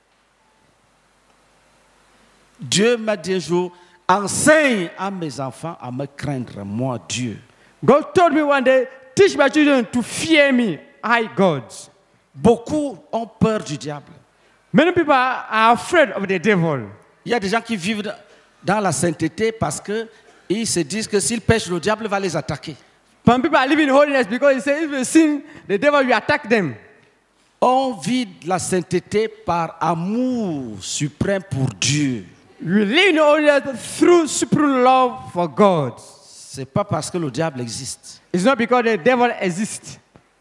Dieu m'a dit un jour, enseigne à mes enfants à me craindre, moi Dieu. God told me one day, teach my children to fear me, I, God. Beaucoup ont peur du diable. Many people are afraid of the devil. Il y a des gens qui vivent dans la sainteté parce qu'ils se disent que s'ils pêchent, le diable va les attaquer. Some people are living in holiness because they say if they sin, the devil will attack them. On vit la sainteté par amour suprême pour Dieu. You live in holiness through supreme love for God. Ce n'est pas parce que le diable existe. It's not because the devil exists.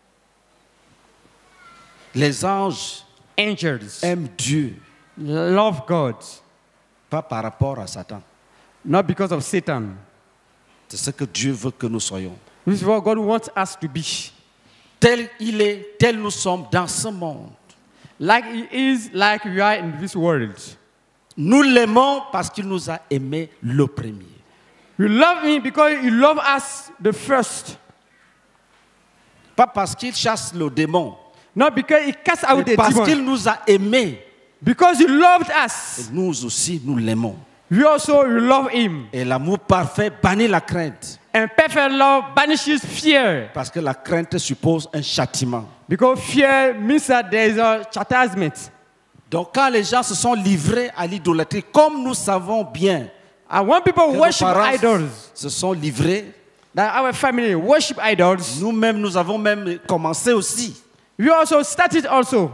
Les anges Angels aiment Dieu, love God, pas par rapport à Satan. not because of Satan. C'est ce que Dieu veut que nous soyons. This is what God wants us to be. Tel il est, tel nous sommes dans ce monde. Like He is, like we are in this world. Nous l'aimons parce qu'il nous a aimés le premier. You love me because you love us the first. Pas parce qu'il chasse le démon, Not because He cast out mais the parce qu'il demon. nous a aimés. Because He loved Et us. nous aussi, nous l'aimons. We also love Him. Et l'amour parfait bannit la crainte. And perfect love banishes fear. Parce que la crainte suppose un châtiment. Because fear means that there is a chastisement. Donc quand les gens se sont livrés à l'idolâtrie, comme nous savons bien And when people que nos worship parents idols, se sont livrés, that our family worship idols, nous-mêmes, nous avons même commencé aussi. we also started also.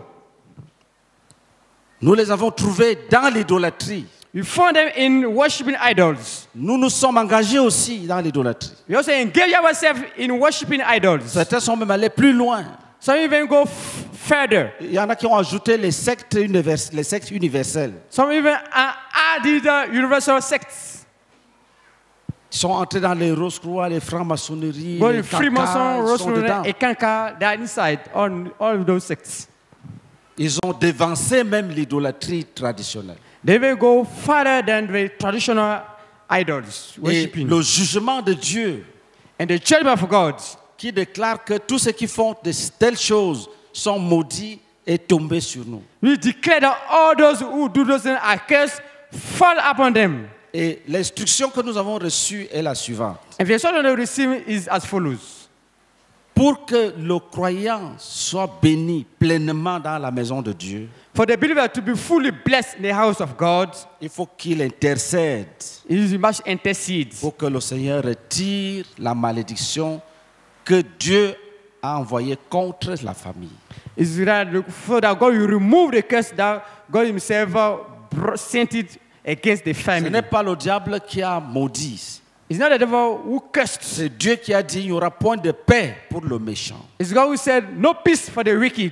Nous les avons trouvés dans l'idolâtrie. We found them in worshiping idols. Nous nous sommes engagés aussi dans l'idolâtrie. We also engage ourselves in worshiping idols. Certains sont même allés plus loin. Some even go further. Il y en a qui ont ajouté les sectes universelles. Some even added universal sects. Ils sont entrés dans les Rose-Croix, les francs-maçonneries, Going les Freemason, ils sont dedans. Rosary, Ekanka, they are inside all of those sects. Ils ont dévancé même l'idolâtrie traditionnelle. They will go further than the traditional idols Et worshiping. le jugement de Dieu And the judgment of God, qui déclare que tous ceux qui font de telles choses sont maudits est tombé sur nous. we declare that all those who do those things are cursed, fall upon them. Et l'instruction que nous avons reçue est la suivante. And the instruction they receive is as follows. pour que le croyant soit béni pleinement dans la maison de Dieu, for the believer to be fully blessed in the house of God, il faut qu'il intercède he must intercede pour que le Seigneur retire la malédiction que Dieu a envoyée contre la famille. is that so that God will remove the curse that God Himself sent it against the Ce family. n'est pas le diable qui a maudit. It's not the devil who cursed. C'est Dieu qui a dit il n'y aura point de paix pour le méchant. It's God who said, no peace for the wicked.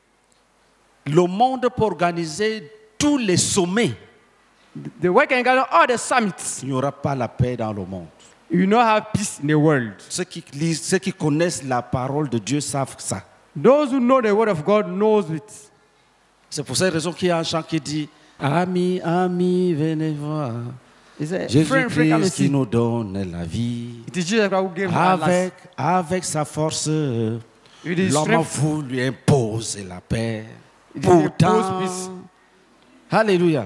Le monde peut organiser tous les sommets. The world can gather all the summits. Il n'y aura pas la paix dans le monde. You will not have peace in the world. Ceux qui lisent, ceux qui connaissent la parole de Dieu savent ça. Those who know the word of God knows it. C'est pour cette raison qu'il y a un chant qui dit Amis, amis, venez voir. It's a friend, come and Jésus-Christ qui see. nous donne la vie. It is Jesus Christ who gave us life. Avec sa force, With his l'homme a strength, voulu imposer la paix. it Pourtant, imposed peace. Alléluia.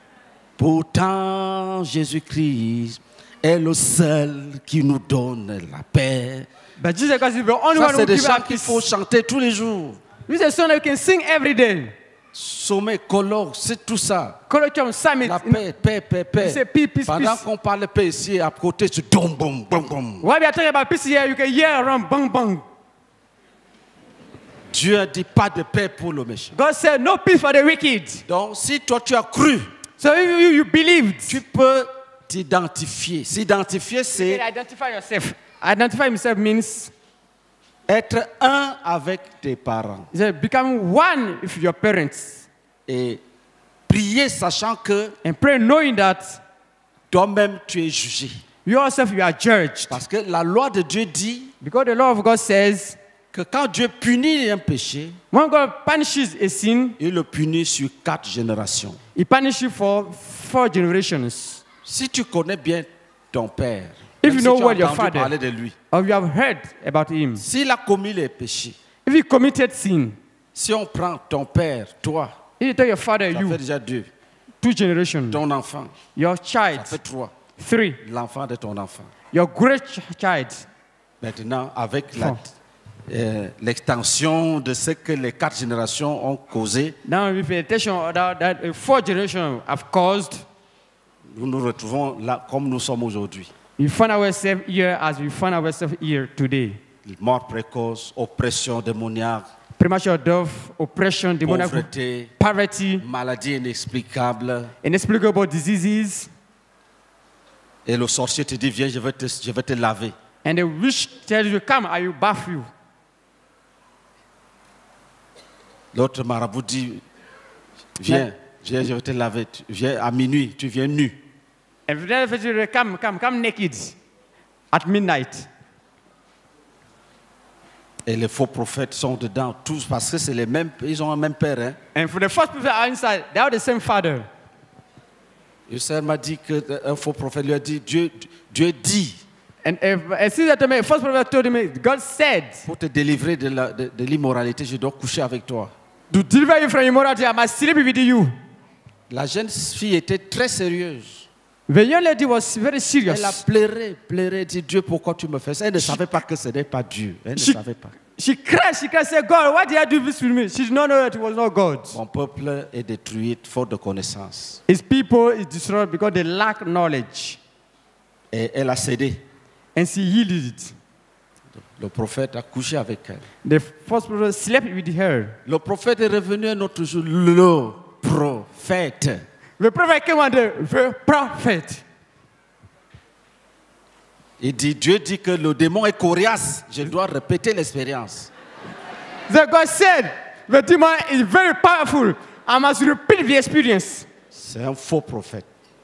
Pourtant, Jésus-Christ est le seul qui nous donne la paix. But Jesus Christ is the only Ça, one c'est who des gives chants us qu'il peace. faut chanter tous les jours. This is a song that you can sing every day. Sommet, colloque, c'est tout ça. Colloquium, summit. La paix, paix, paix, paix. C'est peace, peace, Pendant peace. qu'on parle de paix ici, à côté, c'est boum, boum, boum, boum. While we are talking about peace here, you can hear around bang bang. Dieu a dit pas de paix pour le méchant. God said, no peace for the wicked. Donc, si toi tu as cru, So if you believed, tu peux t'identifier. S'identifier, you c'est can identify yourself. Identify himself means être un avec tes parents. he said, become one with your parents. Et prier sachant que And pray knowing that toi-même tu es jugé. yourself you are judged. Parce que la loi de Dieu dit Because the law of God says, que quand Dieu punit un péché, when God punishes a sin, il le punit sur 4 générations. He punishes you for 4 generations. Si tu connais bien ton père, If même you si know tu as well your entendu father, parler de lui, or you have heard about him, s'il a commis les péchés, if he committed sin, si on prend ton père, toi, if you tell your father, ça you, fait déjà 2, 2 generations, ton enfant, your ça child, fait 3, 3, l'enfant de ton enfant. your great child, Maintenant, avec Four. l'extension de ce que les 4 générations ont causé, now with the attention that 4 generations have caused, nous nous retrouvons là comme nous sommes aujourd'hui. we find ourselves here as we find ourselves here today. Mort précoce, oppression démoniaque, Premature death, oppression, demonic pauvreté, poverty, maladie inexplicable. inexplicable diseases, Et le sorcier te dit, viens, je vais te laver. and the witch tells you, come, I will bath you. L'autre marabout dit, viens, je vais te laver. Viens à minuit, tu viens nu. And then come naked at midnight. Et les faux prophètes sont dedans, tous, parce que c'est les mêmes, ils ont un même père. Hein. And for the first people are inside, they are the same father. Youssef m'a dit qu'un faux prophète lui a dit, Dieu dit, And since that time, first prophet told him, God said, pour te délivrer de l'immoralité, je dois coucher avec toi. to deliver you from immorality, I must sleep with you. La jeune fille était très sérieuse. The young lady was very serious. Elle a pleuré, dit, Dieu, pourquoi tu me fais ça? Elle ne savait pas que ce n'est pas Dieu. Elle ne She- savait pas. She cried, said, God, why did I do this with me? She did not know that it was not God. Mon peuple est détruit faute de connaissance. His people is destroyed because they lack knowledge. Et elle a cédé. And she yielded it. Le prophète a couché avec elle. The first prophet slept with her. Le prophète est revenu un autre jour. Le prophète. The prophet came on the prophet. Il dit, Dieu dit que le démon est coriace. Je dois répéter l'expérience. The God said, the demon is very powerful. I must repeat the experience. C'est un faux prophète.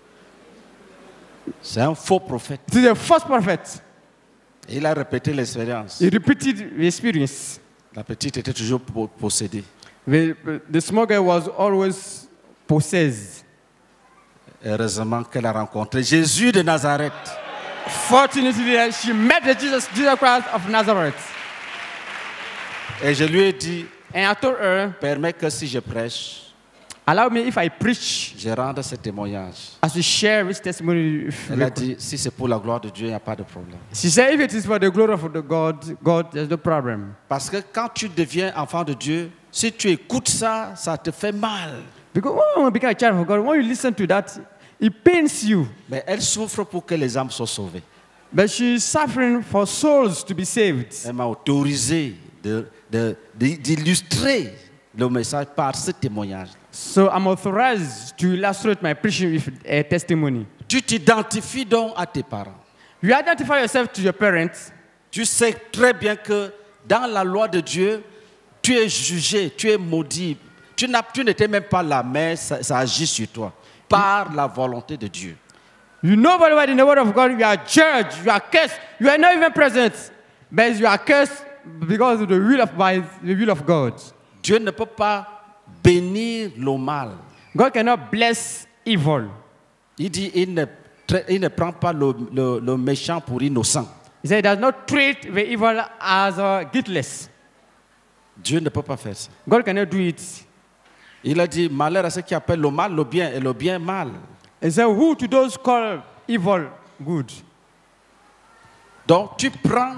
C'est un faux prophète. It is the first prophet. Il a répété l'expérience. He repeated the experience. La petite était toujours possédée. The small girl was always possessed. Heureusement qu'elle a rencontré Jésus de Nazareth. Fortunately, she met the Jesus Christ of Nazareth. Et je lui ai dit, And I told her, permets que si je prêche, Allow me if I preach, je rende ce témoignage. as we share this testimony. Elle a dit, si c'est pour la gloire de Dieu, il n'y a pas de problème. She said, if it is for the glory of the God, there's no problem. Parce que quand tu deviens enfant de Dieu, si tu écoutes ça, ça te fait mal. Because when you become a child of God, when you listen to that, it pains you. Mais elle souffre pour que les âmes soient sauvées. But she is suffering for souls to be saved. Elle m'a autorisé d'illustrer le message par ce témoignage. So I'm authorized to illustrate my preaching with a testimony. Tu t'identifies donc à tes parents. You identify yourself to your parents. Tu sais très bien que dans la loi de Dieu, tu es jugé, tu es maudit. Tu n'étais même pas là, mais ça agit sur toi par la volonté de Dieu. You know very well in the word of God, you are judged, you are cursed. You are not even present, but you are cursed because of the will of God. Dieu ne peut pas bénir le mal. God cannot bless evil. Il dit, il ne prend pas le méchant pour innocent. He said he does not treat the evil as guiltless. Dieu ne peut pas faire ça. God cannot do it. Il a dit, malheur à ceux qui appellent le mal le bien et le bien mal. He said, who to those call evil good? Donc tu prends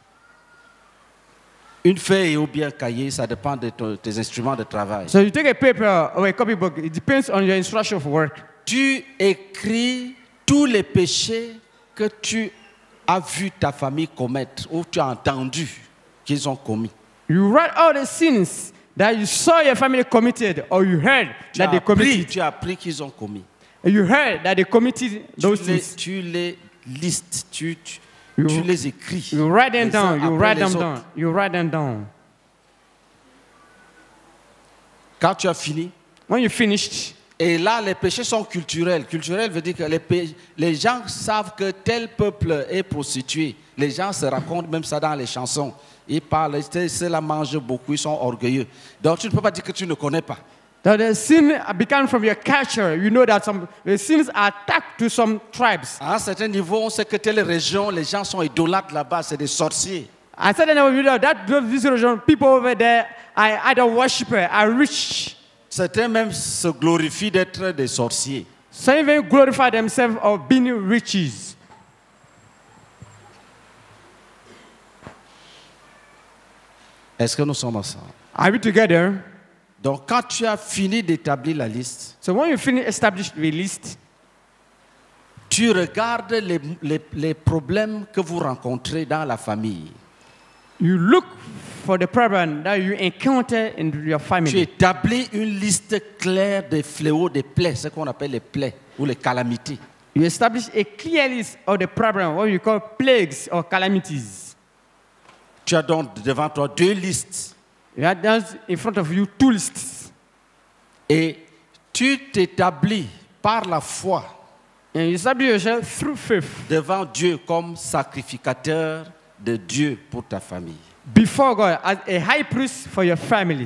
une feuille ou bien un cahier, ça dépend de tes instruments de travail. So you take a paper or a copybook, it depends on your instruction of work. Tu écris tous les péchés que tu as vu ta famille commettre ou tu as entendu qu'ils ont commis. You write all the sins that you saw your family committed or you heard that they committed. Tu as appris qu'ils ont commis. You heard that they committed those sins. Tu les listes, tu les écris. You write them les uns down. You après write les them autres. down. You write them down. Quand tu as fini, When you finished, et là les péchés sont culturels. Culturel veut dire que les gens savent que tel peuple est prostitué. Les gens se racontent même ça dans les chansons. Ils parlent, ceux-là mangent beaucoup, ils sont orgueilleux. Donc tu ne peux pas dire que tu ne connais pas. that the sin began from your culture. You know that the sins are tagged to some tribes. À un certain niveau, on sait que telle région, les gens sont idolâtres là-bas, c'est des sorciers. I said, you know that this region, people over there are idol worshippers, are rich. Certains même se glorifient d'être des sorciers. Some even glorify themselves of being riches. Est-ce que nous sommes ensemble? Are we together? Donc, quand tu as fini d'établir la liste, So when you finish establish the list, tu regardes les problèmes que vous rencontrez dans la famille. you look for the problem that you encounter in your Tu family. établis une liste claire des fléaux, des plaies, ce qu'on appelle les plaies ou les calamités. You establish a clear list of the problem, what you call plagues or calamities. Tu as donc devant toi deux listes You have down in front of you two lists. et tu t'établis par la foi And you establish yourself through faith devant Dieu comme sacrificateur de Dieu pour ta famille. before God as a high priest for your family.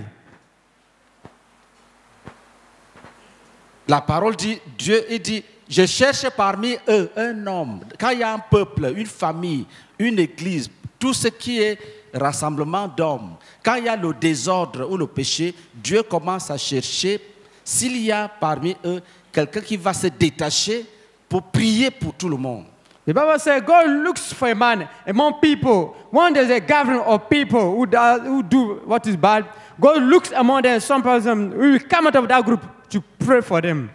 La parole dit, Dieu il dit, je cherche parmi eux un homme. Quand il y a un peuple, une famille, une église, tout ce qui est rassemblement d'hommes, quand il y a le désordre ou le péché, Dieu commence à chercher s'il y a parmi eux quelqu'un qui va se détacher pour prier pour tout le monde. The Bible says God looks for a man among people. When there's a gathering of people who do what is bad, God looks among them, some person who will come out of that group to pray for them.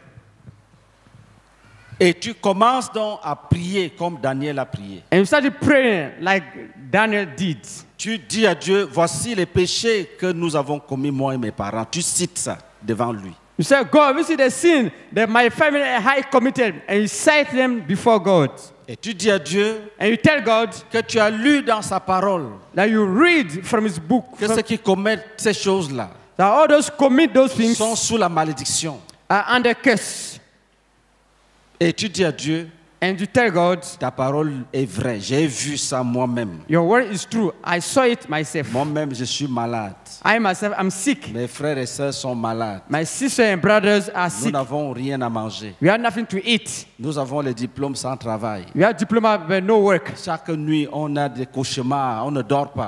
Et tu commences donc à prier comme Daniel a prié. And you started praying like Daniel did. Tu dis à Dieu, voici les péchés que nous avons commis, moi et mes parents. Tu cites ça devant lui. You say, God, this is the sin that my family had committed. And you cite them before God. Et tu dis à Dieu And you tell God que tu as lu dans sa parole that you read from his book que ceux qui commettent ces choses-là that all those commit those things sont sous la malédiction. are under curse. Et tu dis à Dieu, And you tell God, ta parole est vraie. J'ai vu ça moi-même. your word is true. I saw it myself. Moi-même, je suis malade. I myself am sick. Mes frères et sœurs sont malades. My sisters and brothers are Nous sick. n'avons rien à manger. We have nothing to eat. Nous avons les diplômes sans travail. We have diploma but no work. Chaque nuit, on a des cauchemars, on ne dort pas.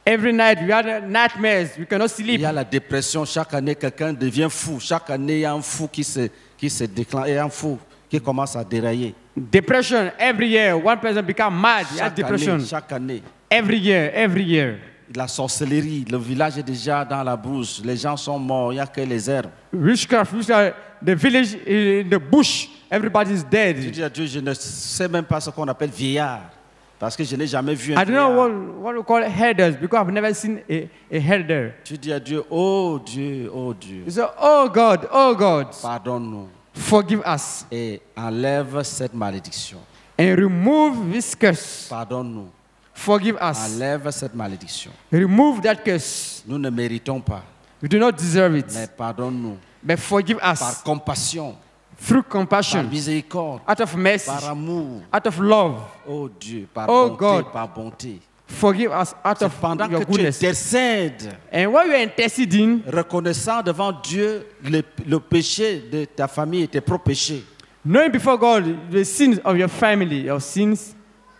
Every night we had nightmares. We cannot Il sleep. y a la dépression. Chaque année, quelqu'un devient fou. Chaque année, il y a un fou qui se déclenche. Il y a un fou qui commence à dérailler. Depression. Every year, one person become mad. He has depression. Chaque année. Every year. La sorcellerie, le village est déjà dans la brousse. Les gens sont morts. Il n'y a que les herbes. Witchcraft. The village in the bush. Everybody is Je dead. dis à Dieu, je ne sais même pas ce qu'on appelle vieillard. Parce que je n'ai jamais vu un I don't know vieillard. what we call herders because I've never seen a herder. Tu dis à Dieu, oh Dieu, oh Dieu, You say, oh God, pardonne-nous forgive us et enlève cette malédiction. and remove this curse. Pardonne-nous, Forgive us. enlève cette malédiction. Remove that curse. Nous ne méritons pas, We do not deserve it. mais pardonne-nous But forgive par us compassion, through par compassion, miséricorde, out of mercy, par amour. out of love. Oh Dieu, par Oh bonté, God. par bonté. Forgive us out C'est of pendant your que tu goodness. intercèdes, And while you are interceding, reconnaissant devant Dieu le péché de ta famille et tes propres péchés, knowing before God the sins of your family, your sins,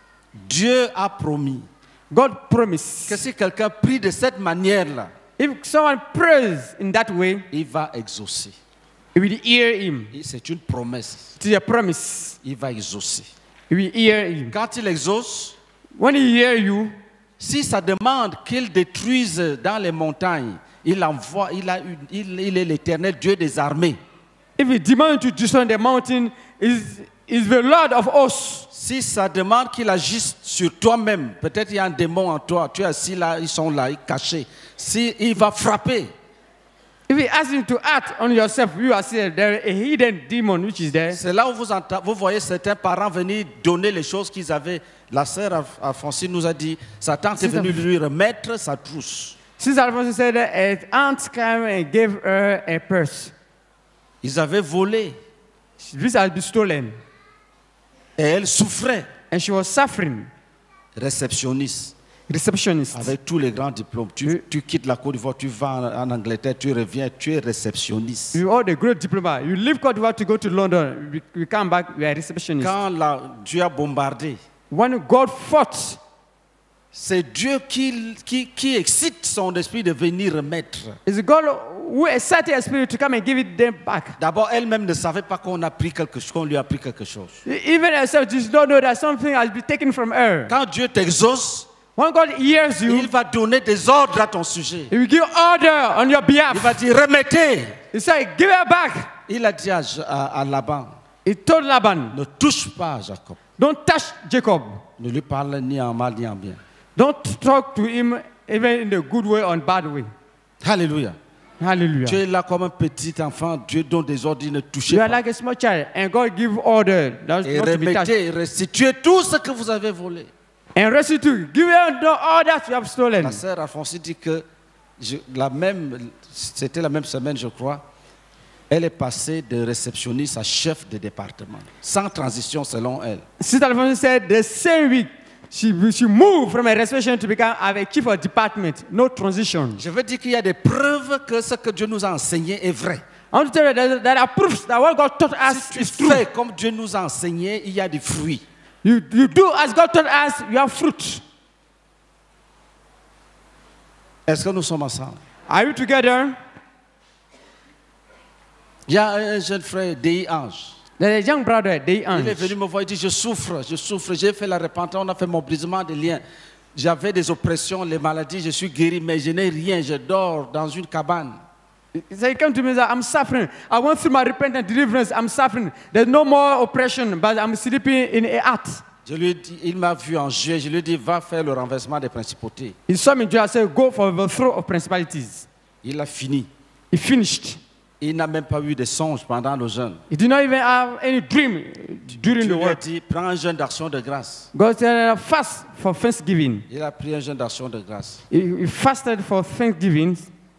Dieu a promis God promised. que si quelqu'un prie de cette manière-là, If someone prays in that way, il va exaucer. you will hear him. C'est une promesse. It is a promise. Il va exaucer. You will hear him. Quand il exauce, When he hear you, si ça demande qu'il détruise dans les montagnes, il envoie, il est l'Éternel Dieu des armées. if he demands to destroy the mountain, is the Lord of hosts. Si ça demande qu'il agisse sur toi-même, peut-être il y a un démon en toi, tu es assis là, ils sont là, ils cachés. Si il va frapper, If he asks you to act on yourself, you are saying there is a hidden demon which is there. c'est là où vous voyez certains parents venir donner les choses qu'ils avaient. La sœur Alphonsine nous a dit, Satan est venu lui remettre sa trousse. Sister Alphonse said that an aunt came and gave her a purse. Ils avaient volé This has been stolen. et elle souffrait. And she was suffering. Réceptionniste, Receptionist. avec tous les grands diplômes. Tu quittes la Côte d'Ivoire, tu vas en Angleterre, tu reviens, tu es réceptionniste. You all the great diploma. You leave Cote d'Ivoire to go to London. We come back, we are receptionist. Quand Dieu a bombardé, When God fought, c'est Dieu qui excite son esprit de venir remettre. it's God who excited her spirit to come and give it them back. D'abord, elle-même ne savait pas qu'on lui a pris quelque chose. Even herself does not know that something has been taken from her. Quand Dieu t'exauce, When God hears you, il va donner des ordres à ton sujet. He will give order on your Il behalf. va dire remettez. He said, give her back. Il a dit à Laban, He told Laban, ne touche pas à Jacob. don't touch Jacob. Ne lui parle ni en mal ni en bien. Don't talk to him even in the good way or bad way. Alléluia. Hallelujah. Tu es là comme un petit enfant, Dieu donne des ordres, ne touchez You are pas. like a small child, and God give order that's Et not to be touched. remettez, restituez tout ce que vous avez volé. And restitute, give her all that you have stolen. La sœur Alphonsine dit que c'était la même semaine, je crois, elle est passée de réceptionniste à chef de département, sans transition selon elle. Sister Alphonse said the same week she moved from a reservation to become a chief of department. No transition. Je veux dire qu'il y a des preuves que ce que Dieu nous a enseigné est vrai. I want to tell you that there are proofs that what God taught us Si tu is true. fais comme Dieu nous a enseigné, il y a des fruits. You do as God taught us, you have fruit. Est-ce que nous sommes ensemble? Are you together? Il y a un jeune frère, Dei Ange. There's a young brother, they Il est venu me voir, il dit, je souffre. J'ai fait la repentance, on a fait mon brisement de liens. J'avais des oppressions, les maladies, je suis guéri, mais je n'ai rien, je dors dans une cabane. He came to me and said, I'm suffering. I went through my repentance deliverance. I'm suffering. There's no more oppression, but I'm sleeping in a hut. Je lui ai dit, il m'a vu en juillet, je lui ai dit, va faire le renversement des principautés. He saw me and said, go for the throw of principalities. Il a fini. He finished. Il n'a même pas eu de songe pendant le jeûne. He did not even have any dream during Je the lui ai work. dit, prends un jeûne d'action de grâce. God said, fast for Thanksgiving. Il a pris un jeûne d'action de grâce. He fasted for Thanksgiving.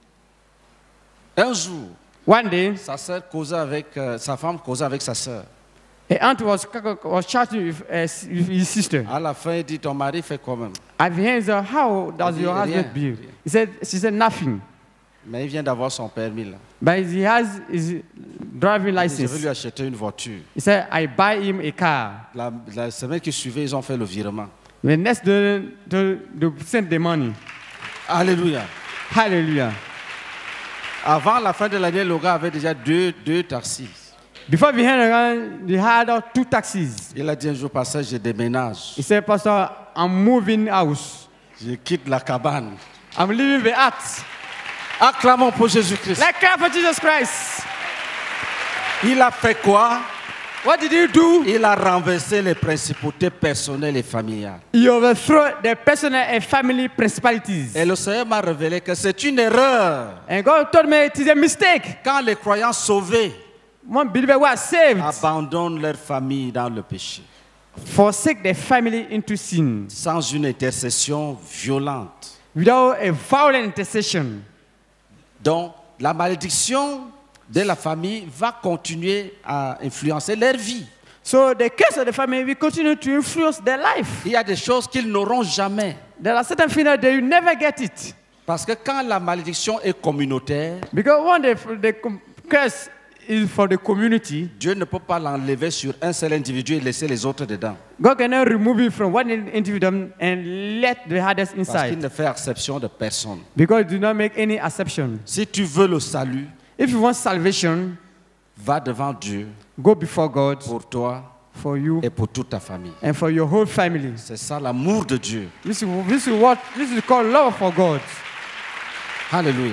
Un jour, One day, sa sœur causait avec, sa femme causait avec sa sœur. a aunt was chatting with his sister. À la fin, il dit, ton mari fait quand même. At the end, he said, how does Il dit, your husband rien, behave? rien. She said, nothing. Mais il vient d'avoir son permis là. But he has his driving Il dit, je vais license. lui acheter une voiture. He said, I buy him a car. La semaine qui suivait, ils ont fait le virement. The next day, they sent the money. Alléluia. Hallelujah. Avant la fin de l'année, le gars avait déjà deux taxis. Before we had around, we had 2 taxis. Il a dit un jour, pasteur, je déménage. He said, Pastor, I'm moving house. Je quitte la cabane. I'm leaving the hut. Acclamons pour Jésus-Christ. Let's clap for Jesus Christ. Il a fait quoi? What did he do? Il a renversé les principautés personnelles et familiales. He overthrew the personal and family principalities. Et le Seigneur m'a révélé que c'est une erreur. And God told me it is a mistake. Quand les croyants sauvés One believer was saved. abandonnent leur famille dans le péché, Forsake their family into sin. sans une intercession violente. Without a violent intercession. Donc, la malédiction de la famille va continuer à influencer leur vie. So the curse of the family will continue to influence their life. Il y a des choses qu'ils n'auront jamais. There are certain things that they will never get it. Parce que quand la malédiction est communautaire, Because one, the curse is for the community. Dieu ne peut pas l'enlever sur un seul individu et laisser les autres dedans. God cannot remove it from one individual and let the others Parce qu'il inside. ne fait exception de personne. Because it do not make any exception. Si tu veux le salut, If you want salvation, va devant Dieu go before God pour toi for you et pour toute ta famille. and for your whole family. C'est ça l'amour de Dieu. This is called love for God. Alléluia.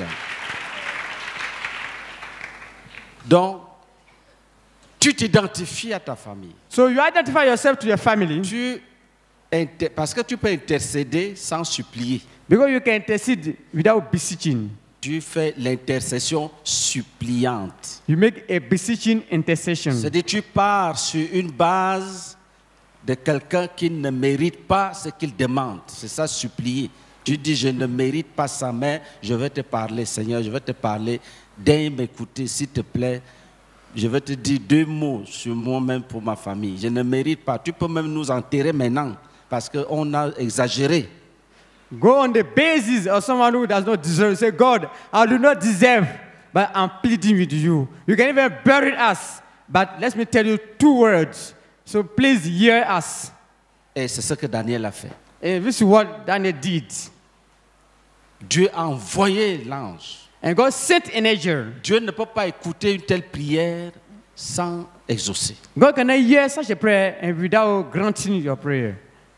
Donc, tu t'identifies à ta famille. So you identify yourself to your family Parce que tu peux intercéder sans supplier. because you can intercede without beseeching. Tu fais l'intercession suppliante. You make a beseeching intercession. C'est-à-dire tu pars sur une base de quelqu'un qui ne mérite pas ce qu'il demande. C'est ça, supplier. Tu dis, je ne mérite pas ça, mais je vais te parler, Seigneur, je vais te parler. Daigne m'écouter, s'il te plaît. Je vais te dire 2 mots sur moi-même pour ma famille. Je ne mérite pas. Tu peux même nous enterrer maintenant parce qu'on a exagéré. Go on the basis of someone who does not deserve. Say, God, I do not deserve, but I'm pleading with you. You can even bury us, but let me tell you 2 words. So please hear us. Et c'est ce que Daniel a fait. And this is what Daniel did. Dieu a envoyé l'ange. And God sent an angel. Dieu ne peut pas écouter une telle prière sans exaucer. God cannot hear such a prayer and without granting your prayer.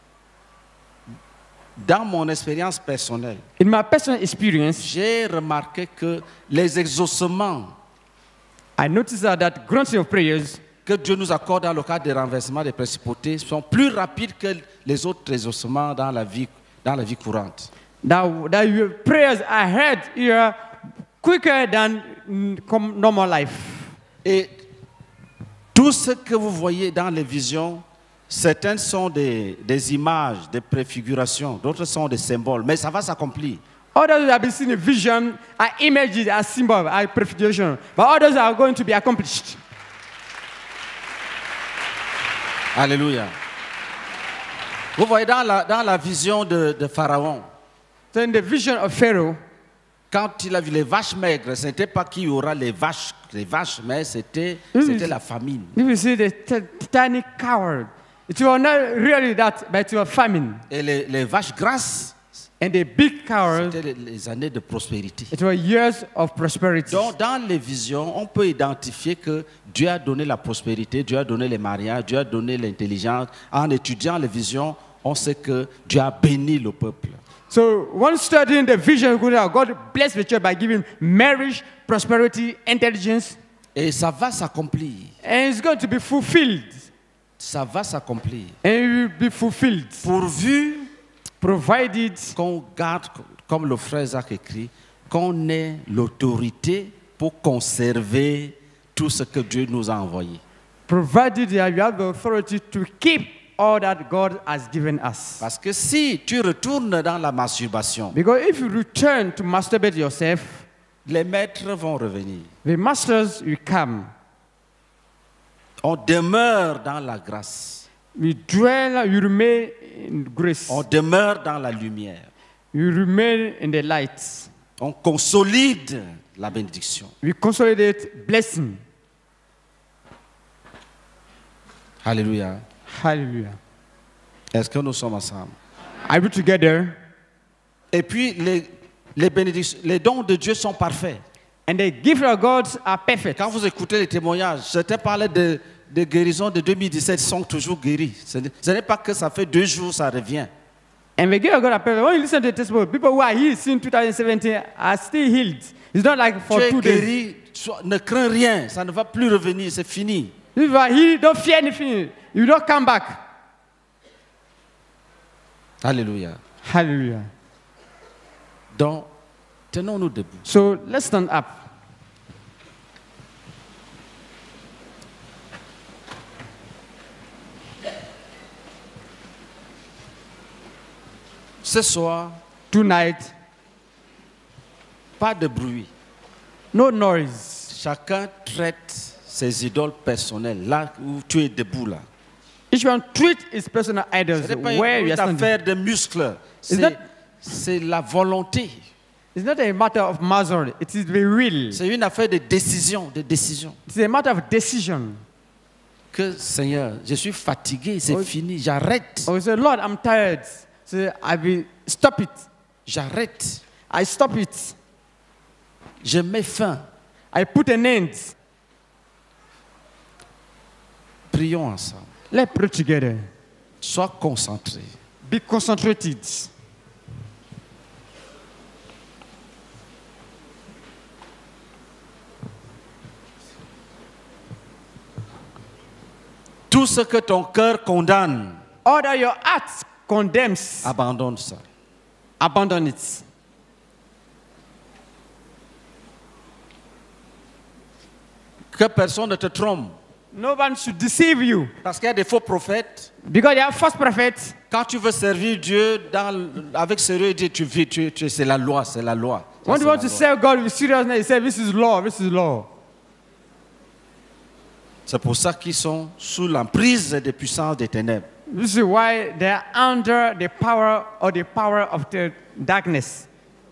Dans mon expérience personnelle, In my personal experience, j'ai remarqué que les exaucements I noticed that granting of prayers que Dieu nous accorde dans le cadre des renversements des principautés sont plus rapides que les autres exaucements dans la vie courante. that your prayers are heard here quicker than normal life. Et tout ce que vous voyez dans les visions, certaines sont des images, des préfigurations, d'autres sont des symboles, mais ça va s'accomplir. Others that have been seen in vision are images, are symbols, are prefiguration, but others are going to be accomplished. Alléluia. Vous voyez dans la vision de Pharaon, So in the vision of Pharaoh, quand il a vu les vaches maigres, ce n'était pas qu'il y aura les vaches, mais c'était la famine. if you see the tiny cow, it was not really that, but it was famine. Et les vaches grasses, And the big cows, c'était les années de prospérité. it was years of prosperity. Donc, dans les visions, on peut identifier que Dieu a donné la prospérité, Dieu a donné les mariages, Dieu a donné l'intelligence. En étudiant les visions, on sait que Dieu a béni le peuple. So one studying the vision, God blessed the church by giving marriage, prosperity, intelligence, Et ça va s'accomplir. and it's going to be fulfilled. Ça va s'accomplir. And it will be fulfilled, Pourvu provided qu'on garde, comme le frère Zach écrit, qu'on ait l'autorité pour conserver tout ce que Dieu nous a envoyé. provided that you have the authority to keep all that God has given us. Parce que si tu retournes dans la masturbation, Because if you return to masturbate yourself, les maîtres vont revenir. the masters will come. On demeure dans la grâce. You dwell, you remain in grace. On demeure dans la lumière. You remain in the light. On consolide la bénédiction. We consolidate blessing. Alléluia. Hallelujah. Est-ce que nous sommes ensemble? Are we together? Et puis, les dons de Dieu sont parfaits. And the gifts of God are perfect. Quand vous écoutez les témoignages, certains parlaient de guérison de 2017, ils sont toujours guéris. Ce n'est pas que ça fait 2 jours, ça revient. And the gift of God are perfect. When you listen to the testimony, people who are healed since 2017 are still healed. It's not like for Tu 2 es days. guéri, ne crains rien, ça ne va plus revenir, c'est fini. If you are healed, don't fear anything. You don't come back. Alléluia. Hallelujah. Donc, tenons-nous debout. So let's stand up. Ce soir, Tonight, pas de bruit. no noise. Chacun traite ses idoles personnelles, là où tu es debout là. Each one treat his personal idols Ce n'est pas where you une are standing. affaire de muscles, that- c'est la volonté. It's not a matter of muscle. It is the will. C'est une affaire de décision, de décision. It's a matter of decision. Que Seigneur, je suis fatigué, c'est fini, j'arrête. Oh, you say, Lord, I'm tired. So I will stop it. J'arrête. I stop it. Je mets fin. I put an end. Prions ensemble. Let's pray together. Sois concentré. Be concentrated. Tout ce que ton cœur condamne, All that your heart condemns, abandonne ça. abandon it. Que personne ne te trompe. No one should deceive you. Parce qu'il y a des faux prophètes. Because they are false prophets. Quand tu veux servir Dieu avec sérieux, c'est la loi, c'est la loi. Ça, When c'est you want la to loi. serve God with seriousness, you say, this is law, this is law. C'est pour ça qu'ils sont sous l'emprise des puissances des ténèbres. This is why they are under the power of the darkness.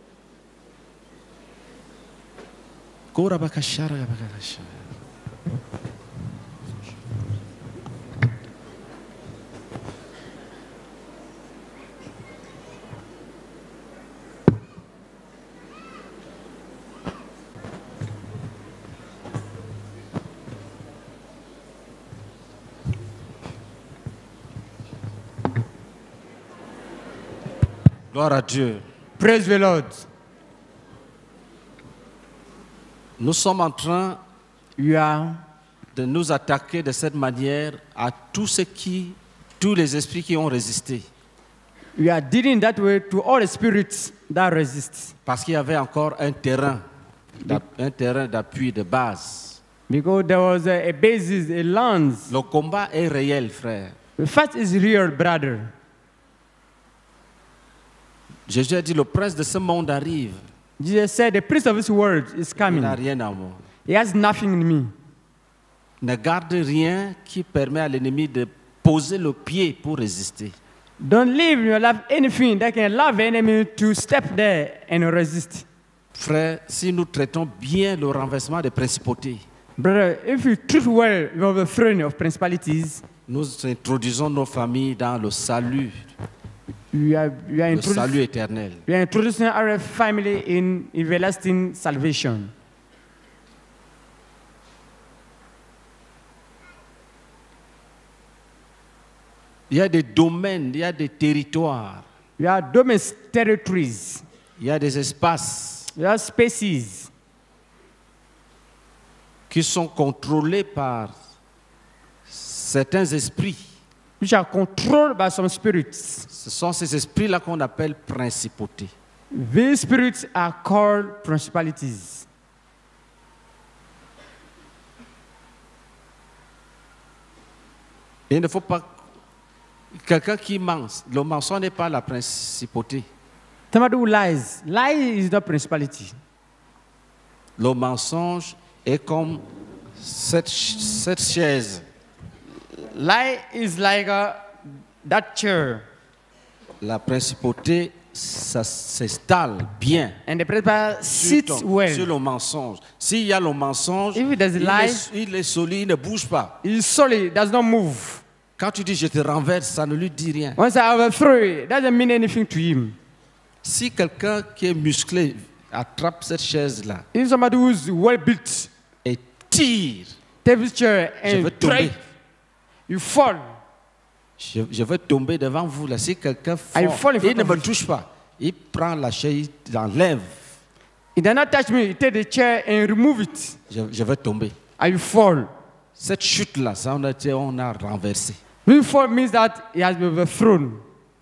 Gloire à Dieu. Praise the Lord. Nous sommes en train You are de nous attaquer de cette manière à tous les esprits qui ont résisté. We are dealing that way to all the spirits that resist. Parce qu'il y avait encore un terrain d'appui, de base. Because there was a basis, a lance. Le combat est réel, frère. The fact is real, brother. Jésus a dit, le prince de ce monde arrive. Jesus said, the prince of this world is Il coming. n'a rien à moi. He has nothing in me. Ne garde rien qui permet à l'ennemi de poser le pied pour résister. Don't leave in your life anything that can allow the enemy to step there and resist. Frère, si nous traitons bien le renversement des principautés, Brother, if you treat well the throne of principalities, nous introduisons nos familles dans le salut you are éternel. introducing our family in everlasting salvation. Il y a des domaines, il y a des territoires, You are domestic territories. il y a des espaces You are spaces qui sont contrôlés par certains esprits. which are controlled by some spirits. Ce sont ces esprits-là qu'on appelle principautés. These spirits are called principalities. Il ne faut pas... Quelqu'un qui ment, le mensonge n'est pas la principauté. Somebody who lies. Lie is not principality. Le mensonge est comme cette chaise. Lie is like that chair. La principauté, ça s'installe bien And the principal sits sur well. le mensonge. S'il y a le mensonge, If it does lie, il est solide, il ne bouge pas. It's solid, does not move. Quand tu dis je te renverse, ça ne lui dit rien. Once I overthrow it, doesn't mean anything to him. Si quelqu'un qui est musclé attrape cette chaise-là If somebody who's well built et tire, take this chair je vais and tomber. try, you fall. Je vais tomber devant vous là. Si quelqu'un I fall in il ne front me of touche pas, il prend la chaise, il l'enlève, It does not touch me. You take the chair and remove it. je vais tomber. And you fall. Cette chute-là, ça on a renversé. When you fall means that he has been overthrown.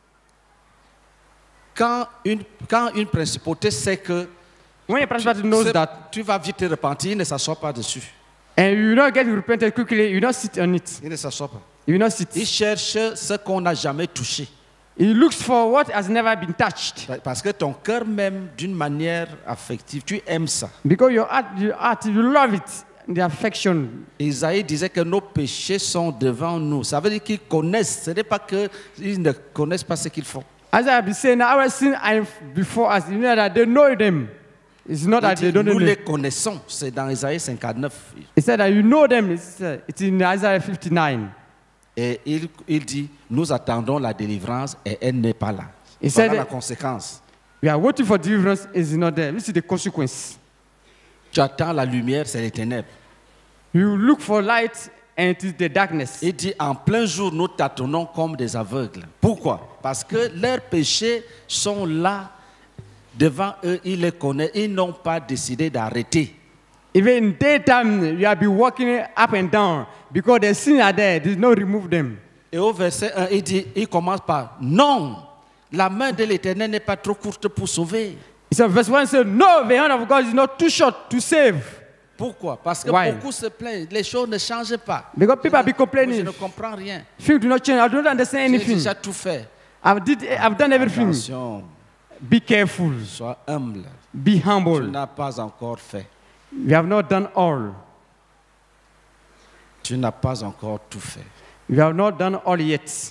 Quand une principauté sait que When a principality knows that tu vas vite te repentir, il ne s'assoit pas dessus. and you don't get repented quickly, you don't sit on it. Il ne s'assoit pas. You don't sit. Il cherche ce qu'on n'a jamais touché. He looks for what has never been touched. Parce que ton cœur même, d'une manière affective, tu aimes ça. Because your heart, you love it, the affection. Isaïe disait que nos péchés sont devant nous. Ça veut dire qu'ils connaissent. Ce n'est pas qu'ils ne connaissent pas ce qu'ils font. As I have been saying, our sin are before us. You know that they know them. It's not that they don't know Nous les them. connaissons. C'est dans Isaïe 59. He said that you know them. It's in Isaiah 59. Et il dit, nous attendons la délivrance et elle n'est pas là. He Voilà said la conséquence. we are waiting for deliverance. It's not there. This is the consequence. Tu attends la lumière, c'est les ténèbres. You look for light and it is the darkness. Il dit, en plein jour, nous tâtonnons comme des aveugles. Pourquoi? Parce que leurs péchés sont là, devant eux, ils les connaissent, ils n'ont pas décidé d'arrêter. Even in daytime, you have been walking up and down because the sin are there. There's no remove them. Et au verset 1, il commence par, non, la main de l'Éternel n'est pas trop courte pour sauver. So verse 1 says, no, the hand of God is not too short to save. Pourquoi? Parce que Why? beaucoup se plaignent, les choses ne changent pas. Because people have been Je complaining. ne comprends rien. Things do not change. I don't understand J'ai anything. déjà tout fait. I've done everything. Attention, Be careful. sois humble. Be Tu humble. n'as pas encore fait. We have not done all. Tu n'as pas encore tout fait. We have not done all yet.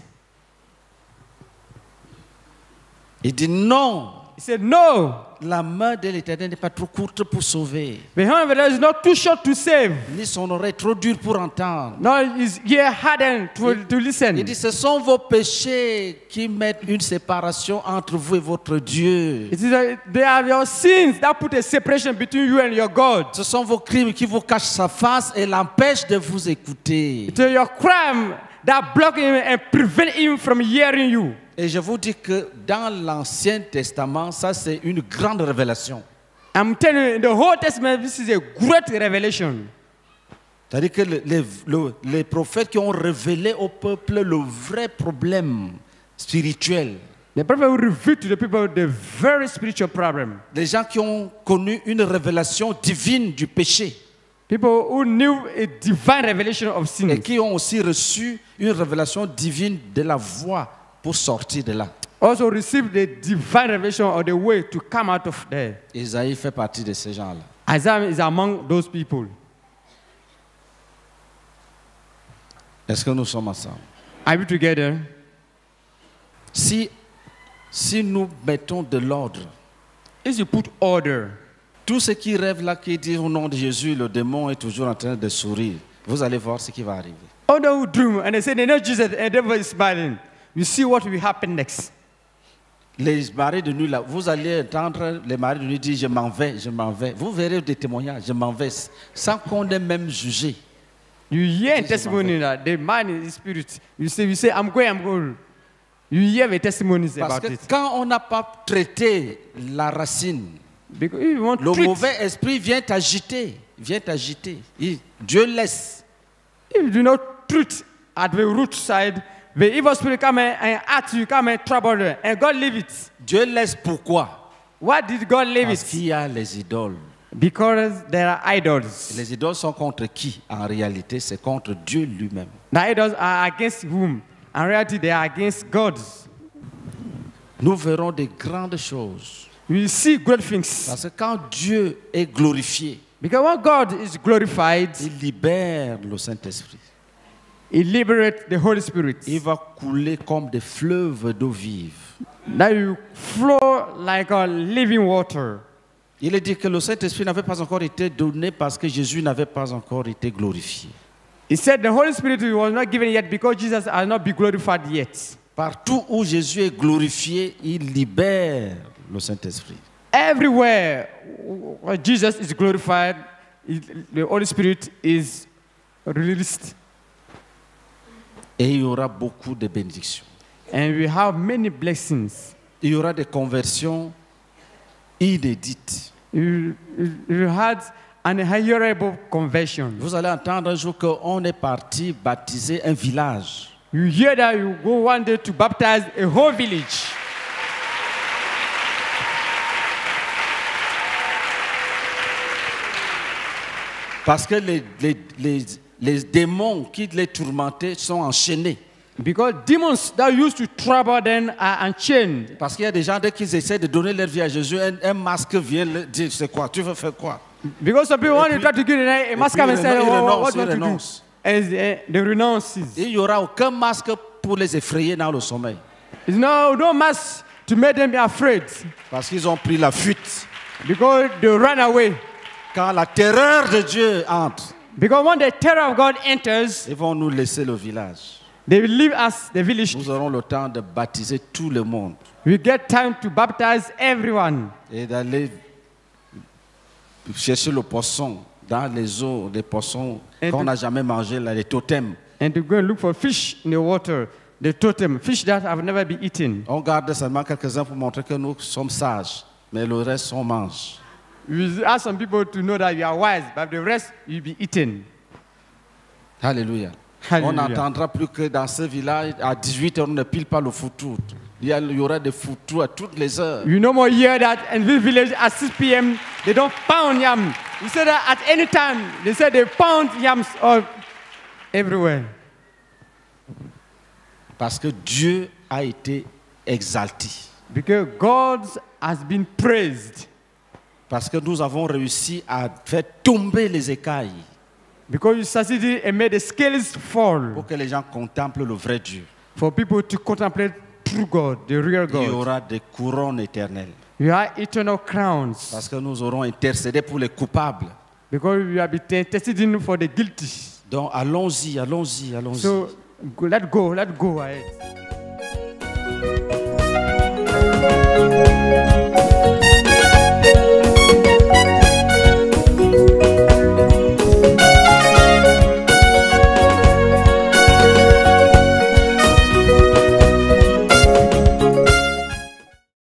Il dit non, He said, no, la main de l'Éternel n'est pas trop courte pour sauver, the hand of the Lord is not too short to save. ni son oreille trop dure pour entendre. Nor his ear hardened to listen. Il dit, ce sont vos péchés qui mettent une séparation entre vous et votre Dieu. It is they are your sins that put a separation between you and your God. Ce sont vos crimes qui vous cachent sa face et l'empêchent de vous écouter. It is your crime that block him and prevent him from hearing you. Et je vous dis que dans l'Ancien Testament, ça c'est une grande révélation. I'm telling you, in the whole Testament, this is a great revelation. C'est-à-dire que les prophètes qui ont révélé au peuple le vrai problème spirituel, The prophet will reveal to the people the very spiritual problem. les gens qui ont connu une révélation divine du péché People who knew a divine revelation of sin. et qui ont aussi reçu une révélation divine de la voie pour sortir de là. Also received the divine revelation of the way to come out of there. Isaïe fait partie de ces gens-là. Isaiah is among those people. Est-ce que nous sommes ensemble? Are we together? Si nous mettons de l'ordre, If you put order, tous ceux qui rêvent là, qui disent au nom de Jésus, le démon est toujours en train de sourire, vous allez voir ce qui va arriver. all those who dream and they say they know Jesus and the devil is smiling, you see what will happen next. Les maris de nuit là, vous allez entendre les maris de nuit dire je m'en vais, je m'en vais. Vous verrez des témoignages, je m'en vais, sans qu'on ait même jugé. You hear a Jesus, testimony that the man is spirit. You say, I'm going. You hear the testimonies Parce about que it. quand on n'a pas traité la racine, Because if you want le treat, mauvais esprit vient t'agiter, Dieu laisse. if you do not treat at the root side, the evil spirit come and at you, come and trouble you, and God leave it. Dieu laisse pourquoi? Why did God leave Parce it? qu'il y a les idoles. Because there are idols. Les idoles sont contre qui? En réalité, c'est contre Dieu lui-même. The idols are against whom? In reality, they are against God. Nous verrons des grandes choses. We see great things. Parce que quand Dieu est glorifié, Because when God is glorified, il libère le Saint-Esprit. He liberates the Holy Spirit. Il va couler comme des fleuves d'eau vive. That you flow like a living water. Il est dit que le Saint-Esprit n'avait pas encore été donné parce que Jésus n'avait pas encore été glorifié. He said the Holy Spirit was not given yet because Jesus has not been glorified yet. Partout où Jésus est glorifié, il libère le Saint-Esprit. Everywhere where Jesus is glorified, the Holy Spirit is released. Et il y aura beaucoup de bénédictions. And we have many blessings. Il y aura des conversions inédites. You had an incredible conversion. Vous allez entendre un jour qu'on est parti baptiser un village. You hear that you go one day to baptize a whole village. Parce que les démons qui les tourmentaient sont enchaînés. Because demons that used to trouble them are unchained. Parce qu'il y a des gens, dès qu'ils essaient de donner leur vie à Jésus, un masque vient leur dire, c'est quoi? Tu veux faire quoi? Because some people want to try to give a mask and say, what do you want to do? And they renounce. Il n'y aura aucun masque pour les effrayer dans le sommeil. There's no mask to make them be afraid. Parce qu'ils ont pris la fuite. Because they run away. Quand la terreur de Dieu entre, Because when the terror of God enters, ils vont nous laisser le village. they will leave us, the village. Nous aurons le temps de baptiser tout le monde We get time to baptize everyone. et d'aller chercher le poisson dans les eaux, des poissons Et qu'on de- n'a jamais mangé, là, les totems. And to go and look for fish in the water, the totem, fish that have never been eaten. On garde seulement quelques-uns pour montrer que nous sommes sages, mais le reste, on mange. We ask some people to know that you are wise, but the rest will be eaten. Alléluia. Alléluia. On n'entendra plus que dans ce village, à 18h, on ne pile pas le foutou. Il y aura des foutous à toutes les heures. You no more hear that in this village at 6 p.m. they don't pound yam. You say that at any time they say they pound yams everywhere. Parce que Dieu a été exalté. Because God has been praised. Parce que nous avons réussi à faire tomber les écailles Because you succeeded and made the scales fall pour que les gens contemplent le vrai Dieu. for people to contemplate true God, the real Il y God. aura des couronnes éternelles. You are eternal crowns. Parce que nous aurons intercédé pour les coupables. Because you have been interceding for the guilty. Donc allons-y, allons-y, allons-y. So let's go ahead.